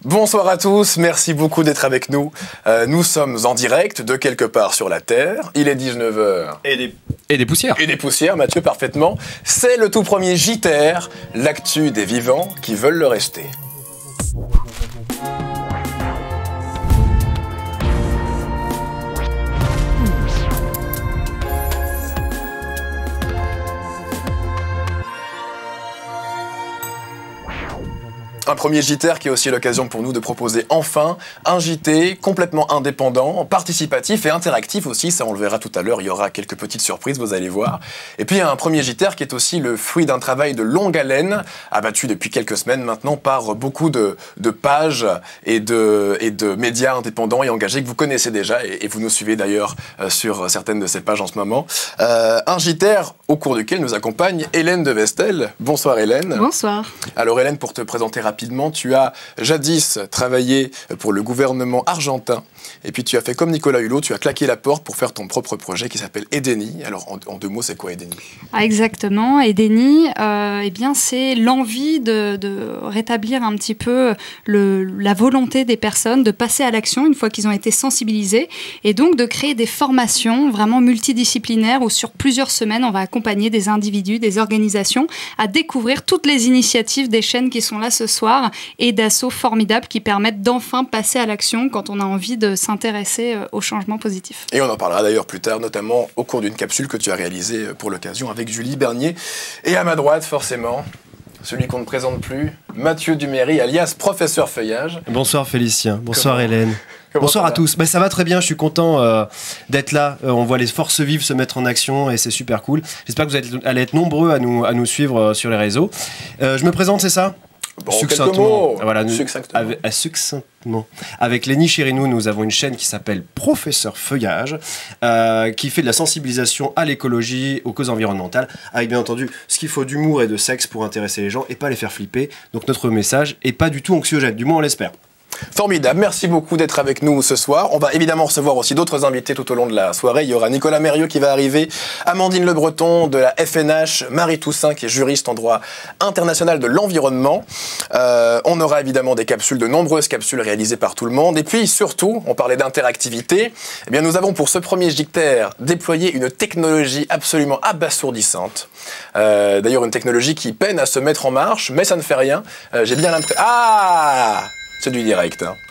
Bonsoir à tous, merci beaucoup d'être avec nous. Nous sommes en direct de quelque part sur la Terre. Il est 19 h. Et des poussières. Et des poussières, Mathieu, parfaitement. C'est le tout premier JTR, l'actu des vivants qui veulent le rester. Un premier JTR qui est aussi l'occasion pour nous de proposer enfin un JT complètement indépendant, participatif et interactif aussi, ça on le verra tout à l'heure, il y aura quelques petites surprises, vous allez voir. Et puis un premier JTR qui est aussi le fruit d'un travail de longue haleine, abattu depuis quelques semaines maintenant par beaucoup de pages et de médias indépendants et engagés que vous connaissez déjà et vous nous suivez d'ailleurs sur certaines de ces pages en ce moment. Un JTR au cours duquel nous accompagne Hélène de Vestel. Bonsoir Hélène. Bonsoir. Alors Hélène, pour te présenter rapidement, tu as jadis travaillé pour le gouvernement argentin et puis tu as fait comme Nicolas Hulot, tu as claqué la porte pour faire ton propre projet qui s'appelle Edeni. Alors en deux mots, c'est quoi Edeni? Exactement, Edeni, eh bien c'est l'envie de rétablir un petit peu la volonté des personnes de passer à l'action une fois qu'ils ont été sensibilisés et donc de créer des formations vraiment multidisciplinaires où sur plusieurs semaines on va accompagner des individus, des organisations à découvrir toutes les initiatives des chaînes qui sont là ce soir et d'assauts formidables qui permettent d'enfin passer à l'action quand on a envie de s'intéresser au changement positif. Et on en parlera d'ailleurs plus tard, notamment au cours d'une capsule que tu as réalisée pour l'occasion avec Julie Bernier. Et à ma droite, forcément, celui qu'on ne présente plus, Mathieu Duméry, alias Professeur Feuillage. Bonsoir Félicien, bonsoir Hélène. Comment bonsoir à tous. Ça va très bien, je suis content d'être là. On voit les forces vives se mettre en action et c'est super cool. J'espère que vous allez être nombreux à nous suivre sur les réseaux. Je me présente, c'est ça? Bon, succinctement. Voilà, Succinctement. Avec Lénie Chérinou, nous avons une chaîne qui s'appelle Professeur Feuillage, qui fait de la sensibilisation à l'écologie, aux causes environnementales, avec bien entendu ce qu'il faut d'humour et de sexe pour intéresser les gens et pas les faire flipper. Donc notre message est pas du tout anxiogène, du moins on l'espère. Formidable, merci beaucoup d'être avec nous ce soir. On va évidemment recevoir aussi d'autres invités tout au long de la soirée. Il y aura Nicolas Mérieux qui va arriver, Amandine Le Breton de la FNH, Marie Toussaint qui est juriste en droit international de l'environnement. On aura évidemment des capsules, de nombreuses capsules réalisées par tout le monde. Et puis surtout, on parlait d'interactivité. Eh bien, nous avons pour ce premier JTR déployé une technologie absolument abasourdissante. D'ailleurs, une technologie qui peine à se mettre en marche, mais ça ne fait rien. J'ai bien l'impression... Ah! C'est du direct. Hein.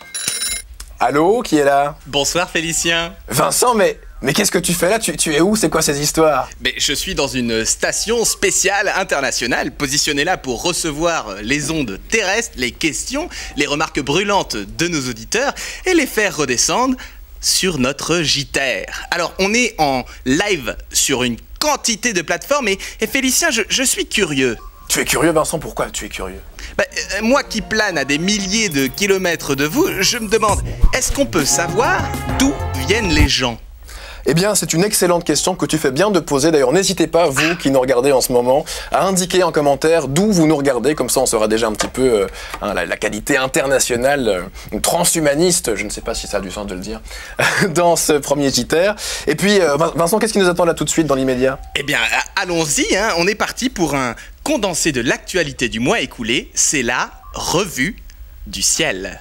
Allô, qui est là? Bonsoir Félicien. Vincent, mais qu'est-ce que tu fais là? Tu es où? C'est quoi ces histoires? Mais je suis dans une station spéciale internationale, positionnée là pour recevoir les ondes terrestres, les questions, les remarques brûlantes de nos auditeurs et les faire redescendre sur notre JTR. Alors, on est en live sur une quantité de plateformes et Félicien, je suis curieux. Tu es curieux, Vincent? Pourquoi tu es curieux? Moi qui plane à des milliers de kilomètres de vous, je me demande, est-ce qu'on peut savoir d'où viennent les gens? Eh bien, c'est une excellente question que tu fais bien de poser. D'ailleurs, n'hésitez pas, vous qui nous regardez en ce moment, à indiquer en commentaire d'où vous nous regardez. Comme ça, on saura déjà un petit peu la qualité internationale, transhumaniste, je ne sais pas si ça a du sens de le dire, dans ce premier JTR. Et puis, Vincent, qu'est-ce qui nous attend là tout de suite dans l'immédiat? Eh bien, allons-y, hein. On est parti pour un condensé de l'actualité du mois écoulé. C'est la revue du ciel.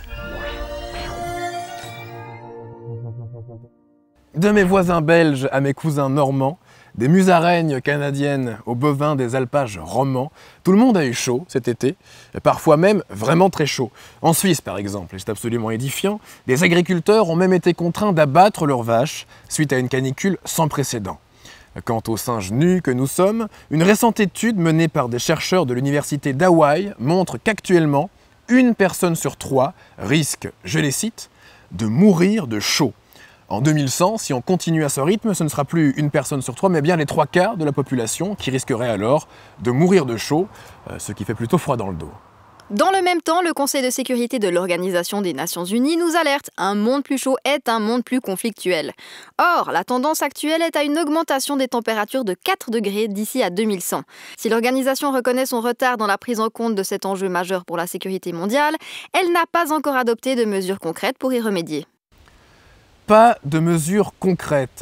De mes voisins belges à mes cousins normands, des musaraignes canadiennes aux bovins des alpages romans, tout le monde a eu chaud cet été, et parfois même vraiment très chaud. En Suisse par exemple, et c'est absolument édifiant, des agriculteurs ont même été contraints d'abattre leurs vaches suite à une canicule sans précédent. Quant aux singes nus que nous sommes, une récente étude menée par des chercheurs de l'université d'Hawaï montre qu'actuellement, 1 personne sur 3 risque, je les cite, de mourir de chaud. En 2100, si on continue à ce rythme, ce ne sera plus 1 personne sur 3, mais bien les 3/4 de la population qui risquerait alors de mourir de chaud, ce qui fait plutôt froid dans le dos. Dans le même temps, le Conseil de sécurité de l'Organisation des Nations Unies nous alerte. Un monde plus chaud est un monde plus conflictuel. Or, la tendance actuelle est à une augmentation des températures de 4 degrés d'ici à 2100. Si l'organisation reconnaît son retard dans la prise en compte de cet enjeu majeur pour la sécurité mondiale, elle n'a pas encore adopté de mesures concrètes pour y remédier. Pas de mesures concrètes.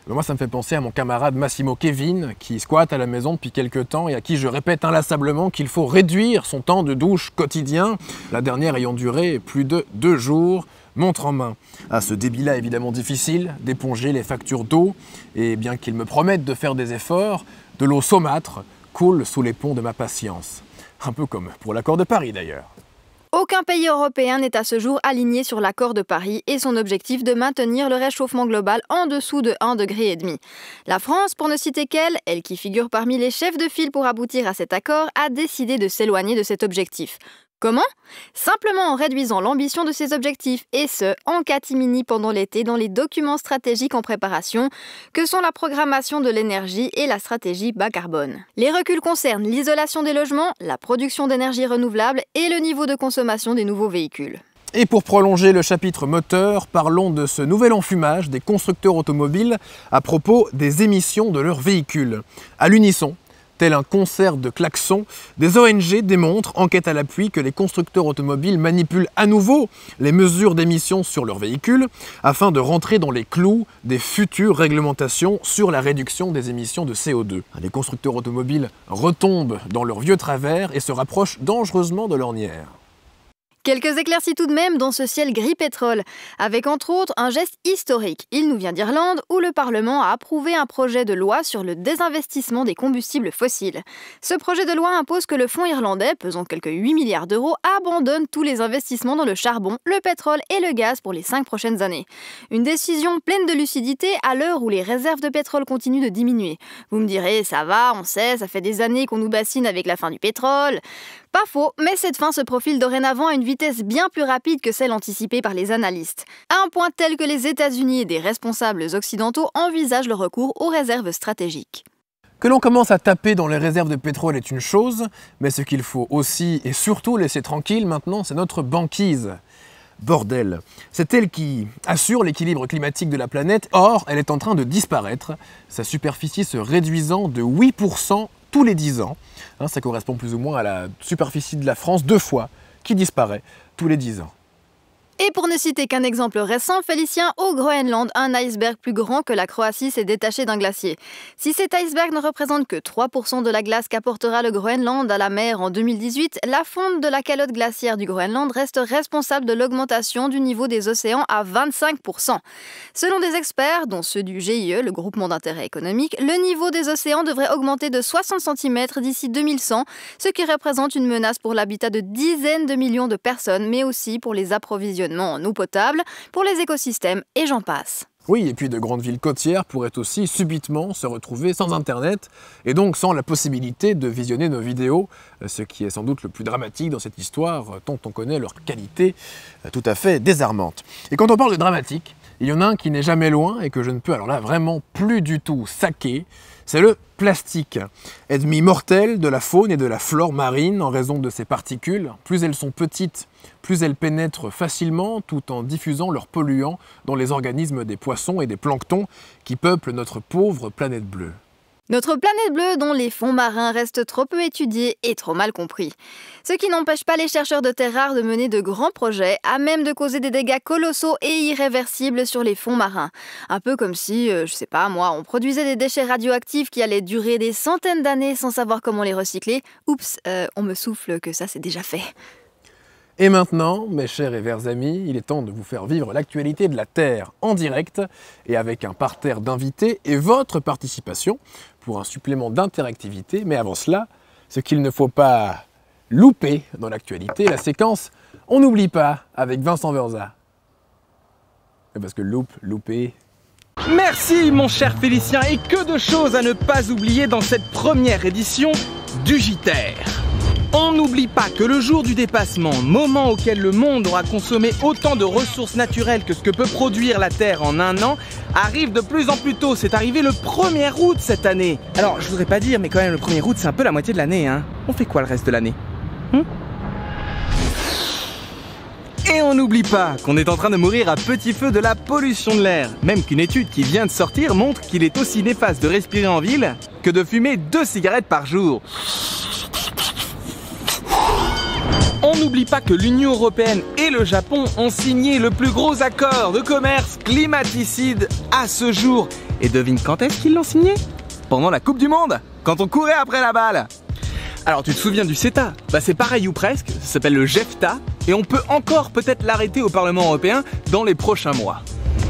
Moi, ça me fait penser à mon camarade Massimo Kevin, qui squatte à la maison depuis quelques temps et à qui je répète inlassablement qu'il faut réduire son temps de douche quotidien, la dernière ayant duré plus de 2 jours, montre en main. À ce débit-là, évidemment difficile d'éponger les factures d'eau, et bien qu'il me promette de faire des efforts, de l'eau saumâtre coule sous les ponts de ma patience. Un peu comme pour l'accord de Paris d'ailleurs. Aucun pays européen n'est à ce jour aligné sur l'accord de Paris et son objectif de maintenir le réchauffement global en dessous de 1,5 degré. La France, pour ne citer qu'elle, elle qui figure parmi les chefs de file pour aboutir à cet accord, a décidé de s'éloigner de cet objectif. Comment ? Simplement en réduisant l'ambition de ses objectifs, et ce, en catimini pendant l'été dans les documents stratégiques en préparation, que sont la programmation de l'énergie et la stratégie bas carbone. Les reculs concernent l'isolation des logements, la production d'énergie renouvelable et le niveau de consommation des nouveaux véhicules. Et pour prolonger le chapitre moteur, parlons de ce nouvel enfumage des constructeurs automobiles à propos des émissions de leurs véhicules. À l'unisson, tel un concert de klaxons, des ONG démontrent, enquête à l'appui, que les constructeurs automobiles manipulent à nouveau les mesures d'émissions sur leurs véhicules afin de rentrer dans les clous des futures réglementations sur la réduction des émissions de CO2. Les constructeurs automobiles retombent dans leurs vieux travers et se rapprochent dangereusement de l'ornière. Quelques éclaircies tout de même dans ce ciel gris pétrole, avec entre autres un geste historique. Il nous vient d'Irlande, où le Parlement a approuvé un projet de loi sur le désinvestissement des combustibles fossiles. Ce projet de loi impose que le fonds irlandais, pesant quelques 8 milliards d'euros, abandonne tous les investissements dans le charbon, le pétrole et le gaz pour les 5 prochaines années. Une décision pleine de lucidité à l'heure où les réserves de pétrole continuent de diminuer. Vous me direz, ça va, on sait, ça fait des années qu'on nous bassine avec la fin du pétrole. Pas faux, mais cette fin se profile dorénavant à une vitesse bien plus rapide que celle anticipée par les analystes. À un point tel que les États-Unis et des responsables occidentaux envisagent le recours aux réserves stratégiques. Que l'on commence à taper dans les réserves de pétrole est une chose, mais ce qu'il faut aussi et surtout laisser tranquille maintenant, c'est notre banquise. Bordel, c'est elle qui assure l'équilibre climatique de la planète, or elle est en train de disparaître, sa superficie se réduisant de 8% tous les 10 ans. Ça correspond plus ou moins à la superficie de la France 2 fois, qui disparaît tous les 10 ans. Et pour ne citer qu'un exemple récent, Félicien, au Groenland, un iceberg plus grand que la Croatie s'est détaché d'un glacier. Si cet iceberg ne représente que 3% de la glace qu'apportera le Groenland à la mer en 2018, la fonte de la calotte glaciaire du Groenland reste responsable de l'augmentation du niveau des océans à 25%. Selon des experts, dont ceux du GIE, le groupement d'intérêt économique, le niveau des océans devrait augmenter de 60 cm d'ici 2100, ce qui représente une menace pour l'habitat de dizaines de millions de personnes, mais aussi pour les approvisionnements en eau potable, pour les écosystèmes et j'en passe. Oui, et puis de grandes villes côtières pourraient aussi subitement se retrouver sans Internet et donc sans la possibilité de visionner nos vidéos, ce qui est sans doute le plus dramatique dans cette histoire, tant on connaît leur qualité tout à fait désarmante. Et quand on parle de dramatique, il y en a un qui n'est jamais loin et que je ne peux alors là vraiment plus du tout saquer, c'est le plastique. Ennemi mortel de la faune et de la flore marine en raison de ses particules. Plus elles sont petites, plus elles pénètrent facilement tout en diffusant leurs polluants dans les organismes des poissons et des planctons qui peuplent notre pauvre planète bleue. Notre planète bleue dont les fonds marins restent trop peu étudiés et trop mal compris. Ce qui n'empêche pas les chercheurs de terres rares de mener de grands projets à même de causer des dégâts colossaux et irréversibles sur les fonds marins. Un peu comme si, on produisait des déchets radioactifs qui allaient durer des centaines d'années sans savoir comment les recycler. Oups, on me souffle que ça c'est déjà fait. Et maintenant, mes chers et verts amis, il est temps de vous faire vivre l'actualité de la Terre en direct et avec un parterre d'invités et votre participation pour un supplément d'interactivité. Mais avant cela, ce qu'il ne faut pas louper dans l'actualité, la séquence « On n'oublie pas » avec Vincent Verza. Parce que louper... Merci mon cher Félicien, et que de choses à ne pas oublier dans cette première édition du JTER. On n'oublie pas que le jour du dépassement, moment auquel le monde aura consommé autant de ressources naturelles que ce que peut produire la Terre en un an, arrive de plus en plus tôt. C'est arrivé le 1er août cette année. Alors, je voudrais pas dire, mais quand même, le 1er août, c'est un peu la moitié de l'année, hein. On fait quoi le reste de l'année ? Et on n'oublie pas qu'on est en train de mourir à petit feu de la pollution de l'air. Même qu'une étude qui vient de sortir montre qu'il est aussi néfaste de respirer en ville que de fumer 2 cigarettes par jour. On n'oublie pas que l'Union européenne et le Japon ont signé le plus gros accord de commerce climaticide à ce jour. Et devine quand est-ce qu'ils l'ont signé? Pendant la Coupe du Monde, quand on courait après la balle. Alors tu te souviens du CETA? Bah c'est pareil ou presque, ça s'appelle le JEFTA, et on peut encore peut-être l'arrêter au Parlement européen dans les prochains mois.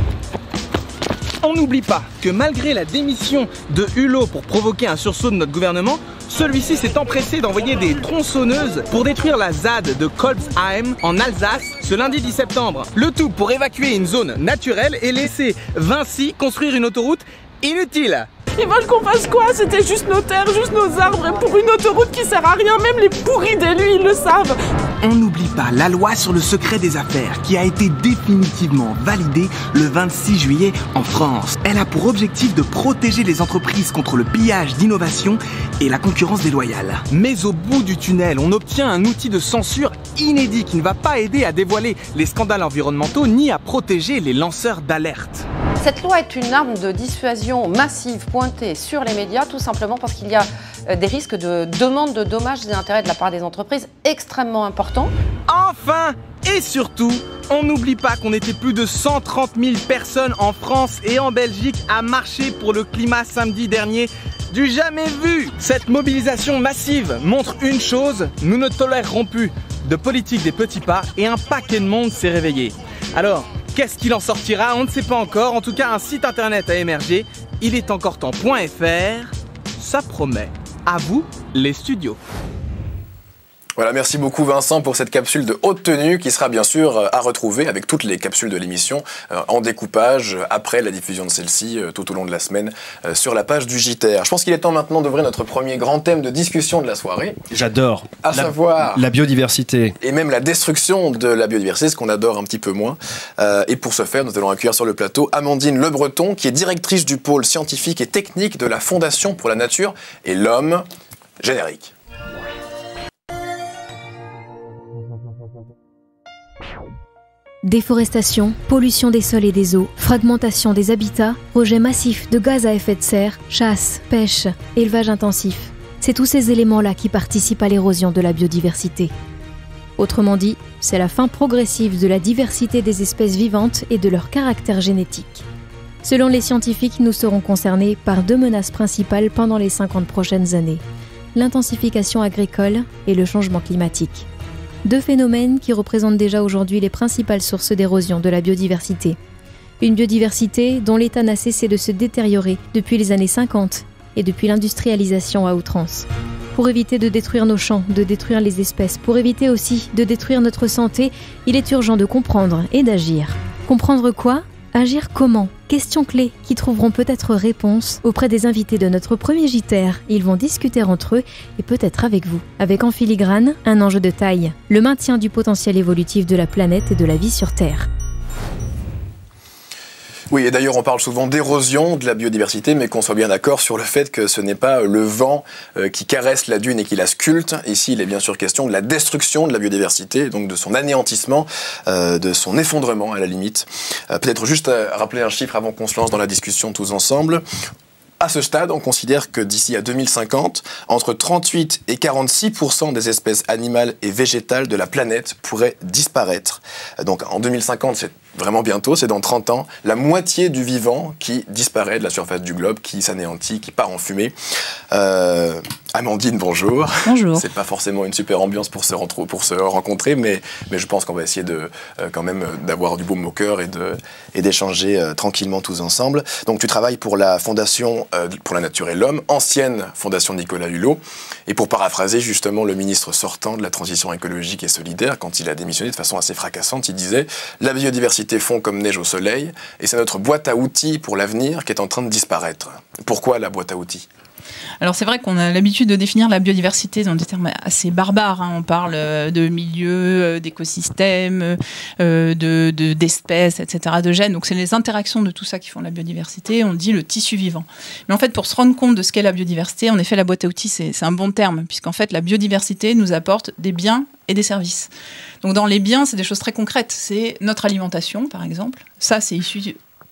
On n'oublie pas que malgré la démission de Hulot pour provoquer un sursaut de notre gouvernement, celui-ci s'est empressé d'envoyer des tronçonneuses pour détruire la ZAD de Kolbsheim en Alsace ce lundi 10 septembre. Le tout pour évacuer une zone naturelle et laisser Vinci construire une autoroute inutile. Ils veulent qu'on fasse quoi? C'était juste nos terres, juste nos arbres, et pour une autoroute qui sert à rien, même les pourris d'élus, ils le savent. On n'oublie pas la loi sur le secret des affaires qui a été définitivement validée le 26 juillet en France. Elle a pour objectif de protéger les entreprises contre le pillage d'innovation et la concurrence déloyale. Mais au bout du tunnel, on obtient un outil de censure inédit qui ne va pas aider à dévoiler les scandales environnementaux ni à protéger les lanceurs d'alerte. Cette loi est une arme de dissuasion massive pointée sur les médias, tout simplement parce qu'il y a des risques de demande de dommages et d'intérêts de la part des entreprises extrêmement importants. Enfin et surtout, on n'oublie pas qu'on était plus de 130 000 personnes en France et en Belgique à marcher pour le climat samedi dernier. Du jamais vu! Cette mobilisation massive montre une chose, nous ne tolérerons plus de politique des petits pas et un paquet de monde s'est réveillé. Alors, qu'est-ce qu'il en sortira? On ne sait pas encore. En tout cas, un site internet a émergé. Il est encore temps.fr. Ça promet. À vous, les studios. Voilà, merci beaucoup Vincent pour cette capsule de haute tenue qui sera bien sûr à retrouver avec toutes les capsules de l'émission en découpage après la diffusion de celle-ci tout au long de la semaine sur la page du JTR. Je pense qu'il est temps maintenant d'ouvrir notre premier grand thème de discussion de la soirée. J'adore. À savoir la biodiversité. Et même la destruction de la biodiversité, ce qu'on adore un petit peu moins. Et pour ce faire, nous allons accueillir sur le plateau Amandine Le Breton, qui est directrice du pôle scientifique et technique de la Fondation pour la Nature et l'Homme. Générique. Déforestation, pollution des sols et des eaux, fragmentation des habitats, rejet massif de gaz à effet de serre, chasse, pêche, élevage intensif. C'est tous ces éléments-là qui participent à l'érosion de la biodiversité. Autrement dit, c'est la fin progressive de la diversité des espèces vivantes et de leur caractère génétique. Selon les scientifiques, nous serons concernés par 2 menaces principales pendant les 50 prochaines années. L'intensification agricole et le changement climatique. 2 phénomènes qui représentent déjà aujourd'hui les principales sources d'érosion de la biodiversité. Une biodiversité dont l'état n'a cessé de se détériorer depuis les années 50 et depuis l'industrialisation à outrance. Pour éviter de détruire nos champs, de détruire les espèces, pour éviter aussi de détruire notre santé, il est urgent de comprendre et d'agir. Comprendre quoi ? Agir comment ? Questions clés qui trouveront peut-être réponse auprès des invités de notre premier JTR. Ils vont discuter entre eux et peut-être avec vous. Avec en filigrane, un enjeu de taille, le maintien du potentiel évolutif de la planète et de la vie sur Terre. Oui, et d'ailleurs on parle souvent d'érosion de la biodiversité, mais qu'on soit bien d'accord sur le fait que ce n'est pas le vent qui caresse la dune et qui la sculpte. Ici, il est bien sûr question de la destruction de la biodiversité, donc de son anéantissement, de son effondrement à la limite. Peut-être juste rappeler un chiffre avant qu'on se lance dans la discussion tous ensemble. À ce stade, on considère que d'ici à 2050, entre 38 et 46% des espèces animales et végétales de la planète pourraient disparaître. Donc en 2050, c'est vraiment bientôt, c'est dans 30 ans, la moitié du vivant qui disparaît de la surface du globe, qui s'anéantit, qui part en fumée. Amandine, bonjour. Bonjour. C'est pas forcément une super ambiance pour se rencontrer, mais je pense qu'on va essayer quand même d'avoir du baume au cœur et d'échanger tranquillement tous ensemble. Donc tu travailles pour la Fondation pour la Nature et l'Homme, ancienne Fondation Nicolas Hulot, et pour paraphraser justement le ministre sortant de la Transition écologique et solidaire, quand il a démissionné de façon assez fracassante, il disait « La biodiversité fond comme neige au soleil, et c'est notre boîte à outils pour l'avenir qui est en train de disparaître. » Pourquoi la boîte à outils ? Alors c'est vrai qu'on a l'habitude de définir la biodiversité dans des termes assez barbares. On parle de milieux, d'écosystèmes, d'espèces, etc., de gènes. Donc c'est les interactions de tout ça qui font la biodiversité. On dit le tissu vivant. Mais en fait, pour se rendre compte de ce qu'est la biodiversité, en effet, la boîte à outils, c'est un bon terme, puisqu'en fait, la biodiversité nous apporte des biens et des services. Donc dans les biens, c'est des choses très concrètes. C'est notre alimentation, par exemple. Ça, c'est issu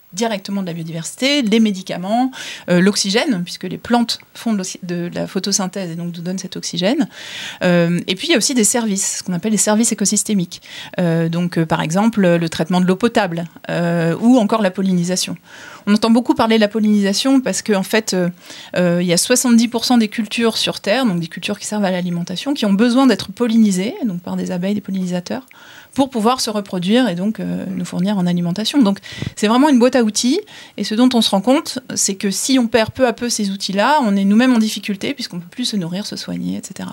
directement de la biodiversité, les médicaments, l'oxygène, puisque les plantes font de la photosynthèse et donc nous donnent cet oxygène. Et puis il y a aussi des services, ce qu'on appelle les services écosystémiques. Donc par exemple le traitement de l'eau potable ou encore la pollinisation. On entend beaucoup parler de la pollinisation parce qu'en fait, il y a 70% des cultures sur Terre, donc des cultures qui servent à l'alimentation, qui ont besoin d'être pollinisées, donc par des abeilles, des pollinisateurs, pour pouvoir se reproduire et donc nous fournir en alimentation. Donc c'est vraiment une boîte à outils. Et ce dont on se rend compte, c'est que si on perd peu à peu ces outils-là, on est nous-mêmes en difficulté puisqu'on ne peut plus se nourrir, se soigner, etc.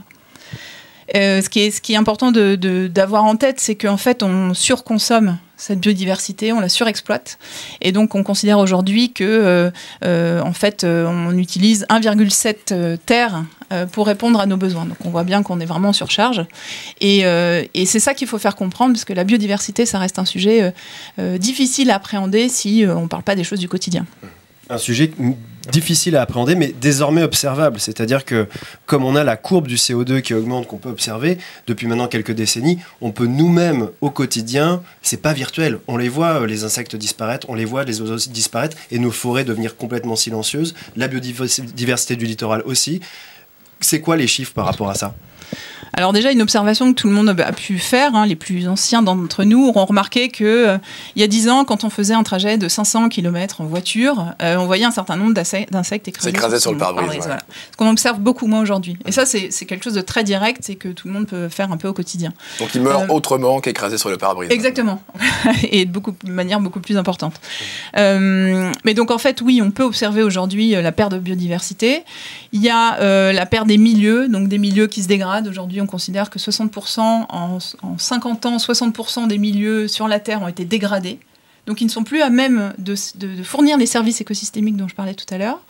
Ce qui est important d'avoir en tête, c'est qu'en fait, on surconsomme cette biodiversité, on la surexploite. Et donc, on considère aujourd'hui que, en fait, on utilise 1,7 terres pour répondre à nos besoins. Donc, on voit bien qu'on est vraiment en surcharge. Et c'est ça qu'il faut faire comprendre, parce que la biodiversité, ça reste un sujet difficile à appréhender si on ne parle pas des choses du quotidien. Un sujet difficile à appréhender, mais désormais observable. C'est-à-dire que, comme on a la courbe du CO2 qui augmente, qu'on peut observer depuis maintenant quelques décennies, on peut nous-mêmes, au quotidien, c'est pas virtuel. On les voit, les insectes disparaître, on les voit, les oiseaux disparaître, et nos forêts devenir complètement silencieuses, la biodiversité du littoral aussi. C'est quoi les chiffres par rapport à ça ? Alors déjà, une observation que tout le monde a pu faire, les plus anciens d'entre nous auront remarqué qu'il y a 10 ans, quand on faisait un trajet de 500 km en voiture, on voyait un certain nombre d'insectes écrasés sur le pare-brise. Ouais. Voilà. Ce qu'on observe beaucoup moins aujourd'hui. Et ça, c'est quelque chose de très direct et que tout le monde peut faire un peu au quotidien. Donc il meurt autrement qu'écrasé sur le pare-brise. Exactement. Et de manière beaucoup plus importante. Mais donc en fait, oui, on peut observer aujourd'hui la perte de biodiversité. Il y a la perte des milieux, donc des milieux qui se dégradent. Aujourd'hui, on considère que 60% en 50 ans, 60% des milieux sur la Terre ont été dégradés. Donc, ils ne sont plus à même de fournir les services écosystémiques dont je parlais tout à l'heure.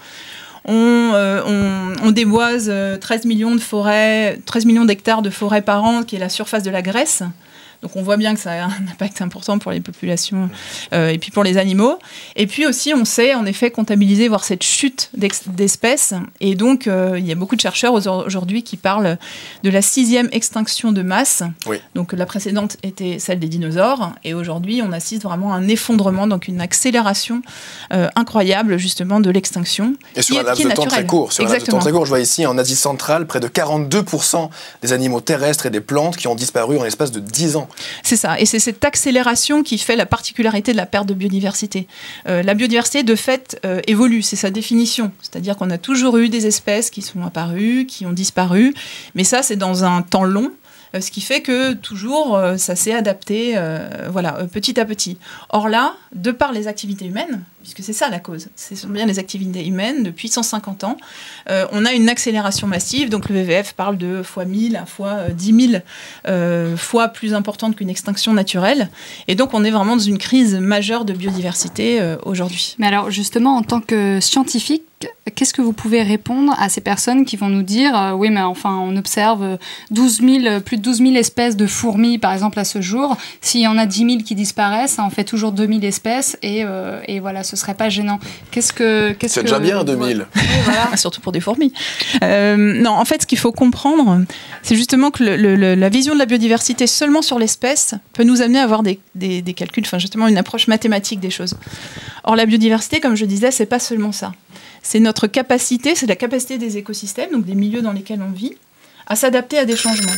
On déboise 13 millions d'hectares de forêts par an, qui est la surface de la Grèce. Donc on voit bien que ça a un impact important pour les populations et puis pour les animaux. Et puis aussi, on sait en effet comptabiliser, voir cette chute d'espèces. Et donc, il y a beaucoup de chercheurs aujourd'hui qui parlent de la 6e extinction de masse. Oui. Donc la précédente était celle des dinosaures. Et aujourd'hui, on assiste vraiment à un effondrement, donc une accélération incroyable justement de l'extinction. Et sur un laps de temps très court. Sur un laps de temps très court, je vois ici en Asie centrale, près de 42% des animaux terrestres et des plantes qui ont disparu en l'espace de 10 ans. C'est ça, et c'est cette accélération qui fait la particularité de la perte de biodiversité. La biodiversité, de fait, évolue, c'est sa définition. C'est-à-dire qu'on a toujours eu des espèces qui sont apparues, qui ont disparu, mais ça, c'est dans un temps long. Ce qui fait que toujours, ça s'est adapté petit à petit. Or là, de par les activités humaines, puisque c'est ça la cause, ce sont bien les activités humaines, depuis 150 ans, on a une accélération massive. Donc le WWF parle de fois 1000 à fois 10 000 fois plus importante qu'une extinction naturelle. Et donc on est vraiment dans une crise majeure de biodiversité aujourd'hui. Mais alors justement, en tant que scientifique, qu'est-ce que vous pouvez répondre à ces personnes qui vont nous dire oui, mais enfin, on observe plus de 12 000 espèces de fourmis, par exemple, à ce jour. S'il y en a 10 000 qui disparaissent, ça en fait toujours 2 000 espèces et voilà, ce serait pas gênant. C'est déjà bien, 2 000. Oui, voilà. Surtout pour des fourmis. Non, en fait, ce qu'il faut comprendre, c'est justement que la vision de la biodiversité seulement sur l'espèce peut nous amener à avoir des calculs, enfin justement une approche mathématique des choses. Or, la biodiversité, comme je disais, c'est pas seulement ça. C'est notre capacité, c'est la capacité des écosystèmes, donc des milieux dans lesquels on vit, à s'adapter à des changements.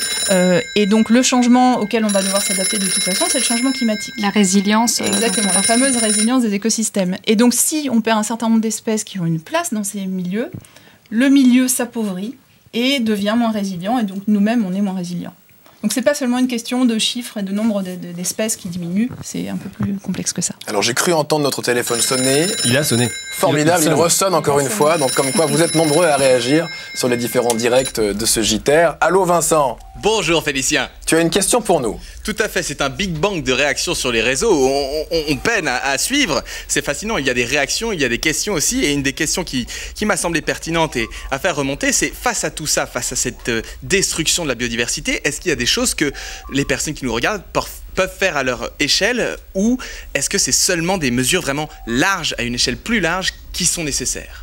Et donc le changement auquel on va devoir s'adapter de toute façon, c'est le changement climatique. La résilience. Exactement, la fameuse résilience des écosystèmes. Et donc si on perd un certain nombre d'espèces qui ont une place dans ces milieux, le milieu s'appauvrit et devient moins résilient, et donc nous-mêmes, on est moins résilients. Donc c'est pas seulement une question de chiffres et de nombre d'espèces qui diminuent, c'est un peu plus complexe que ça. Alors j'ai cru entendre notre téléphone sonner. Il a sonné. Formidable, il ressonne encore une fois, donc comme quoi vous êtes nombreux à réagir sur les différents directs de ce JTR. Allô Vincent. Bonjour Félicien. Tu as une question pour nous? Tout à fait, c'est un big bang de réactions sur les réseaux. On peine à suivre, c'est fascinant, il y a des réactions, il y a des questions aussi, et une des questions qui m'a semblé pertinente et à faire remonter, c'est face à tout ça, face à cette destruction de la biodiversité, est-ce qu'il y a des choses que les personnes qui nous regardent peuvent faire à leur échelle, ou est-ce que c'est seulement des mesures vraiment larges, à une échelle plus large, qui sont nécessaires?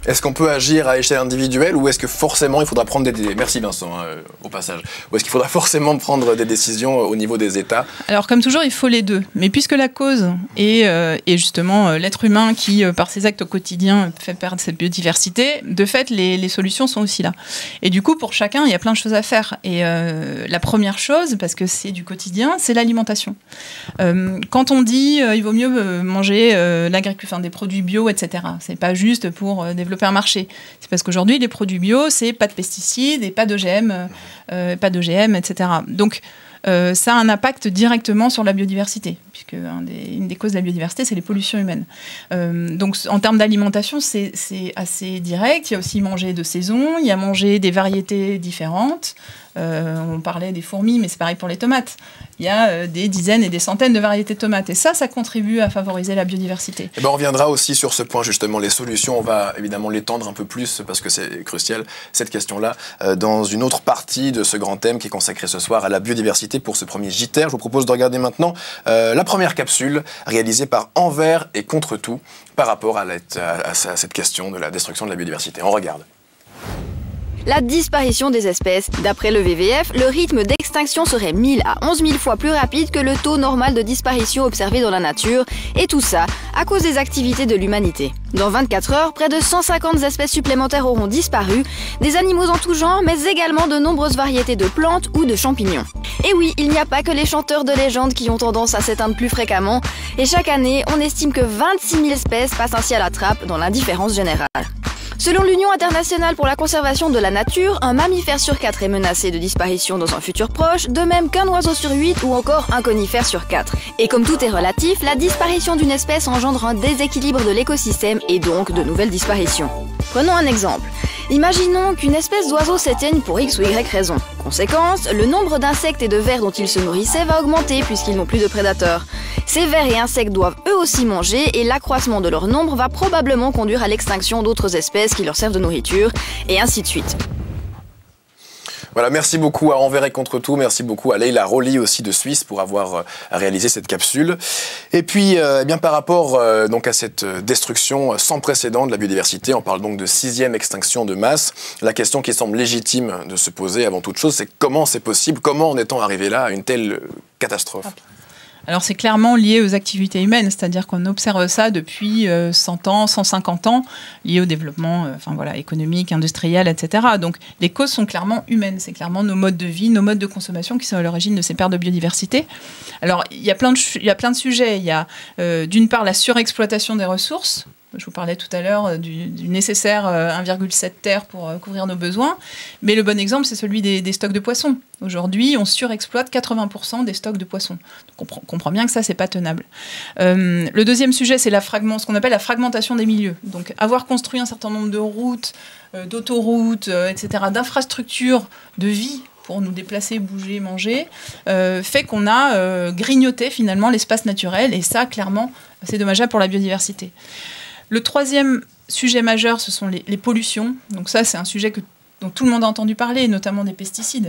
Est-ce qu'on peut agir à échelle individuelle ou est-ce que forcément il faudra prendre des... Merci Vincent, au passage. Ou est-ce qu'il faudra forcément prendre des décisions au niveau des États? Alors comme toujours, il faut les deux. Mais puisque la cause est justement l'être humain qui, par ses actes au quotidien, fait perdre cette biodiversité, de fait, les solutions sont aussi là. Et du coup, pour chacun, il y a plein de choses à faire. Et la première chose, parce que c'est du quotidien, c'est l'alimentation. Quand on dit il vaut mieux manger des produits bio, etc., c'est pas juste pour développer un marché. C'est parce qu'aujourd'hui, les produits bio, c'est pas de pesticides et pas d'OGM, etc. Donc, ça a un impact directement sur la biodiversité, puisque une des causes de la biodiversité, c'est les pollutions humaines. Donc, en termes d'alimentation, c'est assez direct. Il y a aussi manger de saison, il y a manger des variétés différentes. On parlait des fourmis, mais c'est pareil pour les tomates. Il y a des dizaines et des centaines de variétés de tomates. Et ça contribue à favoriser la biodiversité. Et on reviendra aussi sur ce point, justement, les solutions. On va évidemment l'étendre un peu plus, parce que c'est crucial, cette question-là, dans une autre partie de ce grand thème qui est consacré ce soir à la biodiversité pour ce premier JTR. Je vous propose de regarder maintenant la première capsule réalisée par Envers et Contre Tout par rapport à cette question de la destruction de la biodiversité. On regarde. La disparition des espèces. D'après le WWF, le rythme d'extinction serait 1000 à 11 000 fois plus rapide que le taux normal de disparition observé dans la nature, et tout ça à cause des activités de l'humanité. Dans 24 heures, près de 150 espèces supplémentaires auront disparu, des animaux en tout genre, mais également de nombreuses variétés de plantes ou de champignons. Et oui, il n'y a pas que les chanteurs de légendes qui ont tendance à s'éteindre plus fréquemment, et chaque année, on estime que 26 000 espèces passent ainsi à la trappe dans l'indifférence générale. Selon l'Union internationale pour la conservation de la nature, un mammifère sur 4 est menacé de disparition dans un futur proche, de même qu'un oiseau sur 8 ou encore un conifère sur 4. Et comme tout est relatif, la disparition d'une espèce engendre un déséquilibre de l'écosystème et donc de nouvelles disparitions. Prenons un exemple. Imaginons qu'une espèce d'oiseau s'éteigne pour X ou Y raison. Conséquence, le nombre d'insectes et de vers dont ils se nourrissaient va augmenter puisqu'ils n'ont plus de prédateurs. Ces vers et insectes doivent eux aussi manger et l'accroissement de leur nombre va probablement conduire à l'extinction d'autres espèces qui leur servent de nourriture, et ainsi de suite. Voilà, merci beaucoup à Envers et Contre Tout, merci beaucoup à Leila Rolli aussi de Suisse pour avoir réalisé cette capsule. Et puis, par rapport donc à cette destruction sans précédent de la biodiversité, on parle donc de 6e extinction de masse. La question qui semble légitime de se poser avant toute chose, c'est comment c'est possible, comment en est-on arrivé là à une telle catastrophe? Alors c'est clairement lié aux activités humaines, c'est-à-dire qu'on observe ça depuis 100 ans, 150 ans, lié au développement économique, industriel, etc. Donc les causes sont clairement humaines, c'est clairement nos modes de vie, nos modes de consommation qui sont à l'origine de ces pertes de biodiversité. Alors il y a plein de sujets, il y a d'une part la surexploitation des ressources. Je vous parlais tout à l'heure du nécessaire 1,7 terre pour couvrir nos besoins. Mais le bon exemple, c'est celui des stocks de poissons. Aujourd'hui, on surexploite 80% des stocks de poissons. Donc on comprend bien que ça, c'est pas tenable. Le deuxième sujet, c'est ce qu'on appelle la fragmentation des milieux. Donc avoir construit un certain nombre de routes, d'autoroutes, etc., d'infrastructures de vie pour nous déplacer, bouger, manger, fait qu'on a grignoté finalement l'espace naturel. Et ça, clairement, c'est dommageable pour la biodiversité. Le troisième sujet majeur, ce sont les pollutions. Donc ça, c'est un sujet dont tout le monde a entendu parler, notamment des pesticides.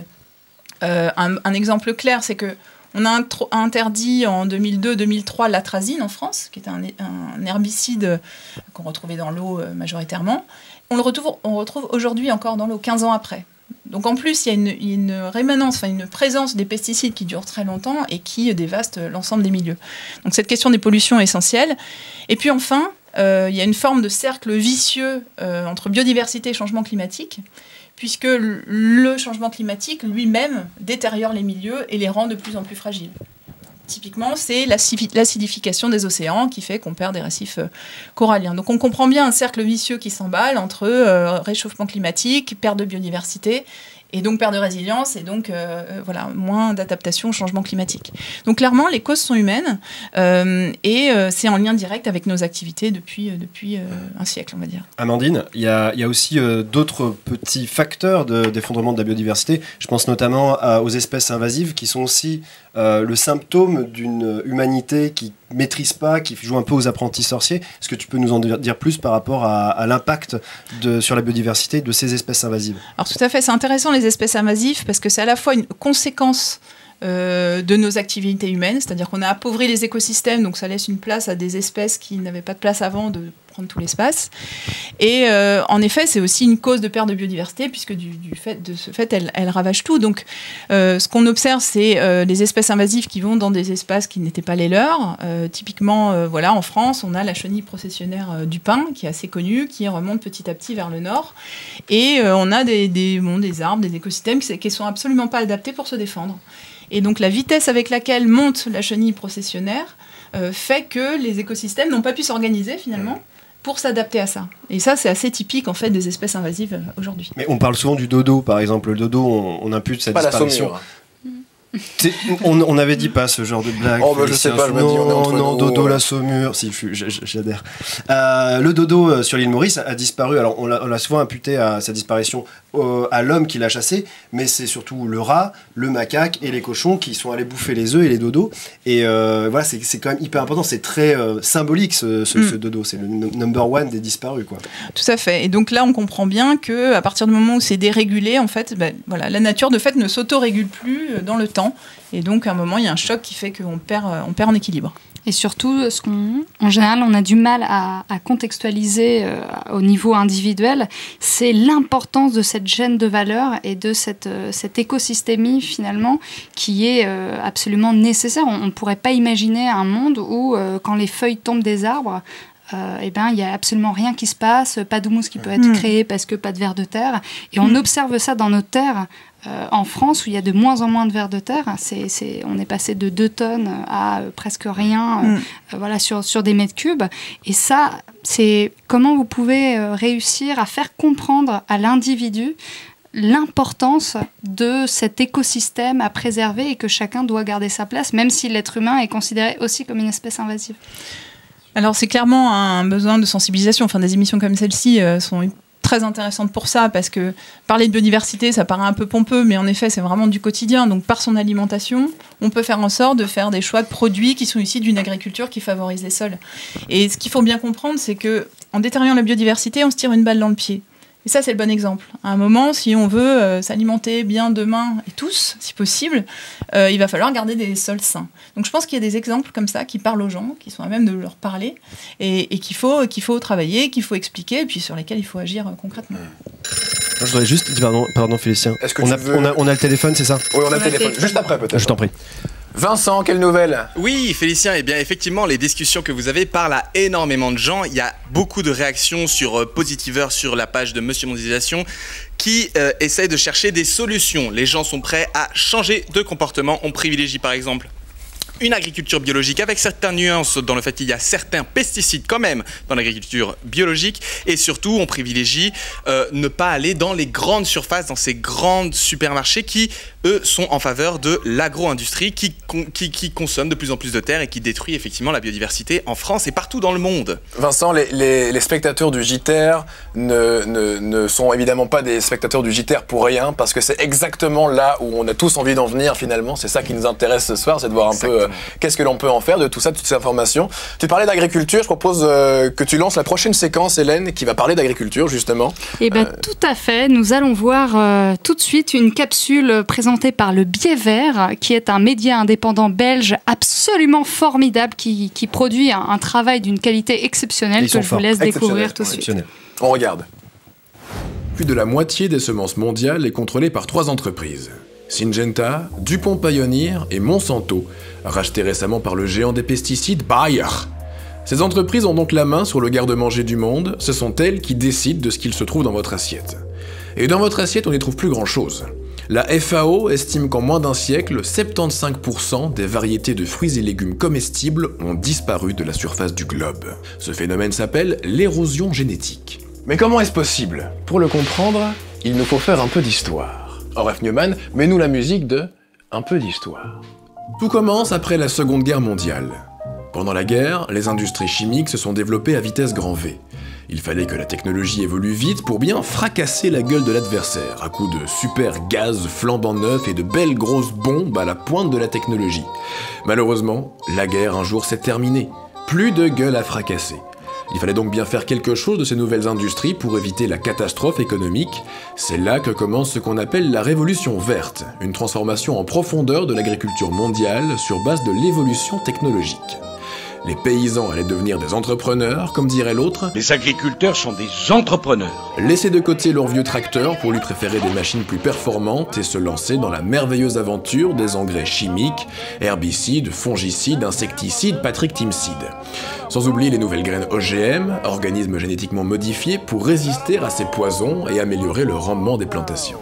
Un exemple clair, c'est qu'on a interdit en 2002-2003 l'atrazine en France, qui est un herbicide qu'on retrouvait dans l'eau majoritairement. On le retrouve aujourd'hui encore dans l'eau, 15 ans après. Donc en plus, il y a une rémanence, une présence des pesticides qui dure très longtemps et qui dévaste l'ensemble des milieux. Donc cette question des pollutions est essentielle. Et puis enfin, il y a une forme de cercle vicieux entre biodiversité et changement climatique, puisque le changement climatique lui-même détériore les milieux et les rend de plus en plus fragiles. Typiquement, c'est l'acidification des océans qui fait qu'on perd des récifs coralliens. Donc on comprend bien un cercle vicieux qui s'emballe entre réchauffement climatique, perte de biodiversité, et donc perte de résilience, et donc moins d'adaptation au changement climatique. Donc clairement, les causes sont humaines, et c'est en lien direct avec nos activités depuis un siècle, on va dire. Amandine, il y a aussi d'autres petits facteurs d'effondrement de la biodiversité. Je pense notamment aux espèces invasives qui sont aussi le symptôme d'une humanité qui ne maîtrise pas, qui joue un peu aux apprentis sorciers. Est-ce que tu peux nous en dire plus par rapport à l'impact sur la biodiversité de ces espèces invasives? Alors tout à fait, c'est intéressant les espèces invasives parce que c'est à la fois une conséquence de nos activités humaines, c'est-à-dire qu'on a appauvri les écosystèmes, donc ça laisse une place à des espèces qui n'avaient pas de place avant de prendre tout l'espace. Et en effet, c'est aussi une cause de perte de biodiversité, puisque de ce fait, elle ravage tout. Donc, ce qu'on observe, c'est les espèces invasives qui vont dans des espaces qui n'étaient pas les leurs. Typiquement, voilà, en France, on a la chenille processionnaire du pin, qui est assez connue, qui remonte petit à petit vers le nord. Et on a des arbres, des écosystèmes qui ne sont absolument pas adaptés pour se défendre. Et donc la vitesse avec laquelle monte la chenille processionnaire fait que les écosystèmes n'ont pas pu s'organiser finalement pour s'adapter à ça. Et ça, c'est assez typique en fait des espèces invasives aujourd'hui. Mais on parle souvent du dodo, par exemple. Le dodo, on impute sa disparition. On avait dit pas ce genre de blague. Oh, bah, je sais pas, je me dis, on est entre nous. Dodo la Saumure. Si, j'adhère. Le dodo sur l'île Maurice a disparu. Alors, on l'a souvent imputé à sa disparition à l'homme qui l'a chassé, mais c'est surtout le rat, le macaque et les cochons qui sont allés bouffer les œufs et les dodos. Et voilà, c'est quand même hyper important. C'est très symbolique ce dodo. C'est le number one des disparus, quoi. Tout à fait. Et donc là, on comprend bien que à partir du moment où c'est dérégulé, en fait, voilà, la nature de fait ne s'autorégule plus dans le temps. Et donc, à un moment, il y a un choc qui fait qu'on perd en équilibre. Et surtout, en général, on a du mal à contextualiser au niveau individuel, c'est l'importance de cette chaîne de valeur et de cette écosystémie, finalement, qui est absolument nécessaire. On ne pourrait pas imaginer un monde où, quand les feuilles tombent des arbres, il n'y a absolument rien qui se passe, pas d'humus qui peut être créé parce que pas de vers de terre. Et on observe ça dans nos terres. En France, où il y a de moins en moins de vers de terre, on est passé de 2 tonnes à presque rien voilà, sur des mètres cubes. Et ça, c'est comment vous pouvez réussir à faire comprendre à l'individu l'importance de cet écosystème à préserver et que chacun doit garder sa place, même si l'être humain est considéré aussi comme une espèce invasive. Alors c'est clairement un besoin de sensibilisation. Enfin, des émissions comme celle-ci sont très intéressante pour ça, parce que parler de biodiversité, ça paraît un peu pompeux, mais en effet, c'est vraiment du quotidien. Donc, par son alimentation, on peut faire en sorte de faire des choix de produits qui sont issus d'une agriculture qui favorise les sols. Et ce qu'il faut bien comprendre, c'est que en détériorant la biodiversité, on se tire une balle dans le pied. Et ça, c'est le bon exemple. À un moment, si on veut s'alimenter bien demain, et tous, si possible, il va falloir garder des sols sains. Donc je pense qu'il y a des exemples comme ça qui parlent aux gens, qui sont à même de leur parler, et qu'il faut travailler, qu'il faut expliquer, et puis sur lesquels il faut agir concrètement. Je voudrais juste dire, pardon Félicien, on a le téléphone, c'est ça? Oui, on a le téléphone. Juste après peut-être. Je t'en prie. Vincent, quelle nouvelle? Oui, Félicien, eh bien effectivement, les discussions que vous avez parlent à énormément de gens. Il y a beaucoup de réactions sur Positiveur, sur la page de Monsieur Mondialisation, qui essaye de chercher des solutions. Les gens sont prêts à changer de comportement. On privilégie par exemple une agriculture biologique avec certaines nuances dans le fait qu'il y a certains pesticides quand même dans l'agriculture biologique, et surtout on privilégie ne pas aller dans les grandes surfaces, dans ces grands supermarchés qui eux sont en faveur de l'agro-industrie qui consomme de plus en plus de terre et qui détruit effectivement la biodiversité en France et partout dans le monde. Vincent, les spectateurs du JTR ne sont évidemment pas des spectateurs du JTR pour rien, parce que c'est exactement là où on a tous envie d'en venir finalement. C'est ça qui nous intéresse ce soir, c'est de voir un peu qu'est-ce que l'on peut en faire de tout ça, de toutes ces informations. Tu parlais d'agriculture, je propose que tu lances la prochaine séquence, Hélène, qui va parler d'agriculture justement. Eh bien tout à fait, nous allons voir tout de suite une capsule présentée par le Biais Vert, qui est un média indépendant belge absolument formidable, qui produit un travail d'une qualité exceptionnelle que je vous laisse découvrir tout de suite. On regarde. Plus de la moitié des semences mondiales est contrôlée par 3 entreprises. Syngenta, DuPont Pioneer et Monsanto, rachetés récemment par le géant des pesticides Bayer. Ces entreprises ont donc la main sur le garde-manger du monde, ce sont elles qui décident de ce qu'il se trouve dans votre assiette. Et dans votre assiette, on n'y trouve plus grand-chose. La FAO estime qu'en moins d'un siècle, 75% des variétés de fruits et légumes comestibles ont disparu de la surface du globe. Ce phénomène s'appelle l'érosion génétique. Mais comment est-ce possible? Pour le comprendre, il nous faut faire un peu d'histoire. Oref Newman, mets-nous la musique de un peu d'histoire. Tout commence après la Seconde Guerre mondiale. Pendant la guerre, les industries chimiques se sont développées à vitesse grand V. Il fallait que la technologie évolue vite pour bien fracasser la gueule de l'adversaire, à coups de super gaz flambant neufs et de belles grosses bombes à la pointe de la technologie. Malheureusement, la guerre un jour s'est terminée. Plus de gueule à fracasser. Il fallait donc bien faire quelque chose de ces nouvelles industries pour éviter la catastrophe économique. C'est là que commence ce qu'on appelle la révolution verte, une transformation en profondeur de l'agriculture mondiale sur base de l'évolution technologique. Les paysans allaient devenir des entrepreneurs, comme dirait l'autre. Les agriculteurs sont des entrepreneurs. Laisser de côté leur vieux tracteur pour lui préférer des machines plus performantes et se lancer dans la merveilleuse aventure des engrais chimiques, herbicides, fongicides, insecticides, patrictimicides. Sans oublier les nouvelles graines OGM, organismes génétiquement modifiés, pour résister à ces poisons et améliorer le rendement des plantations.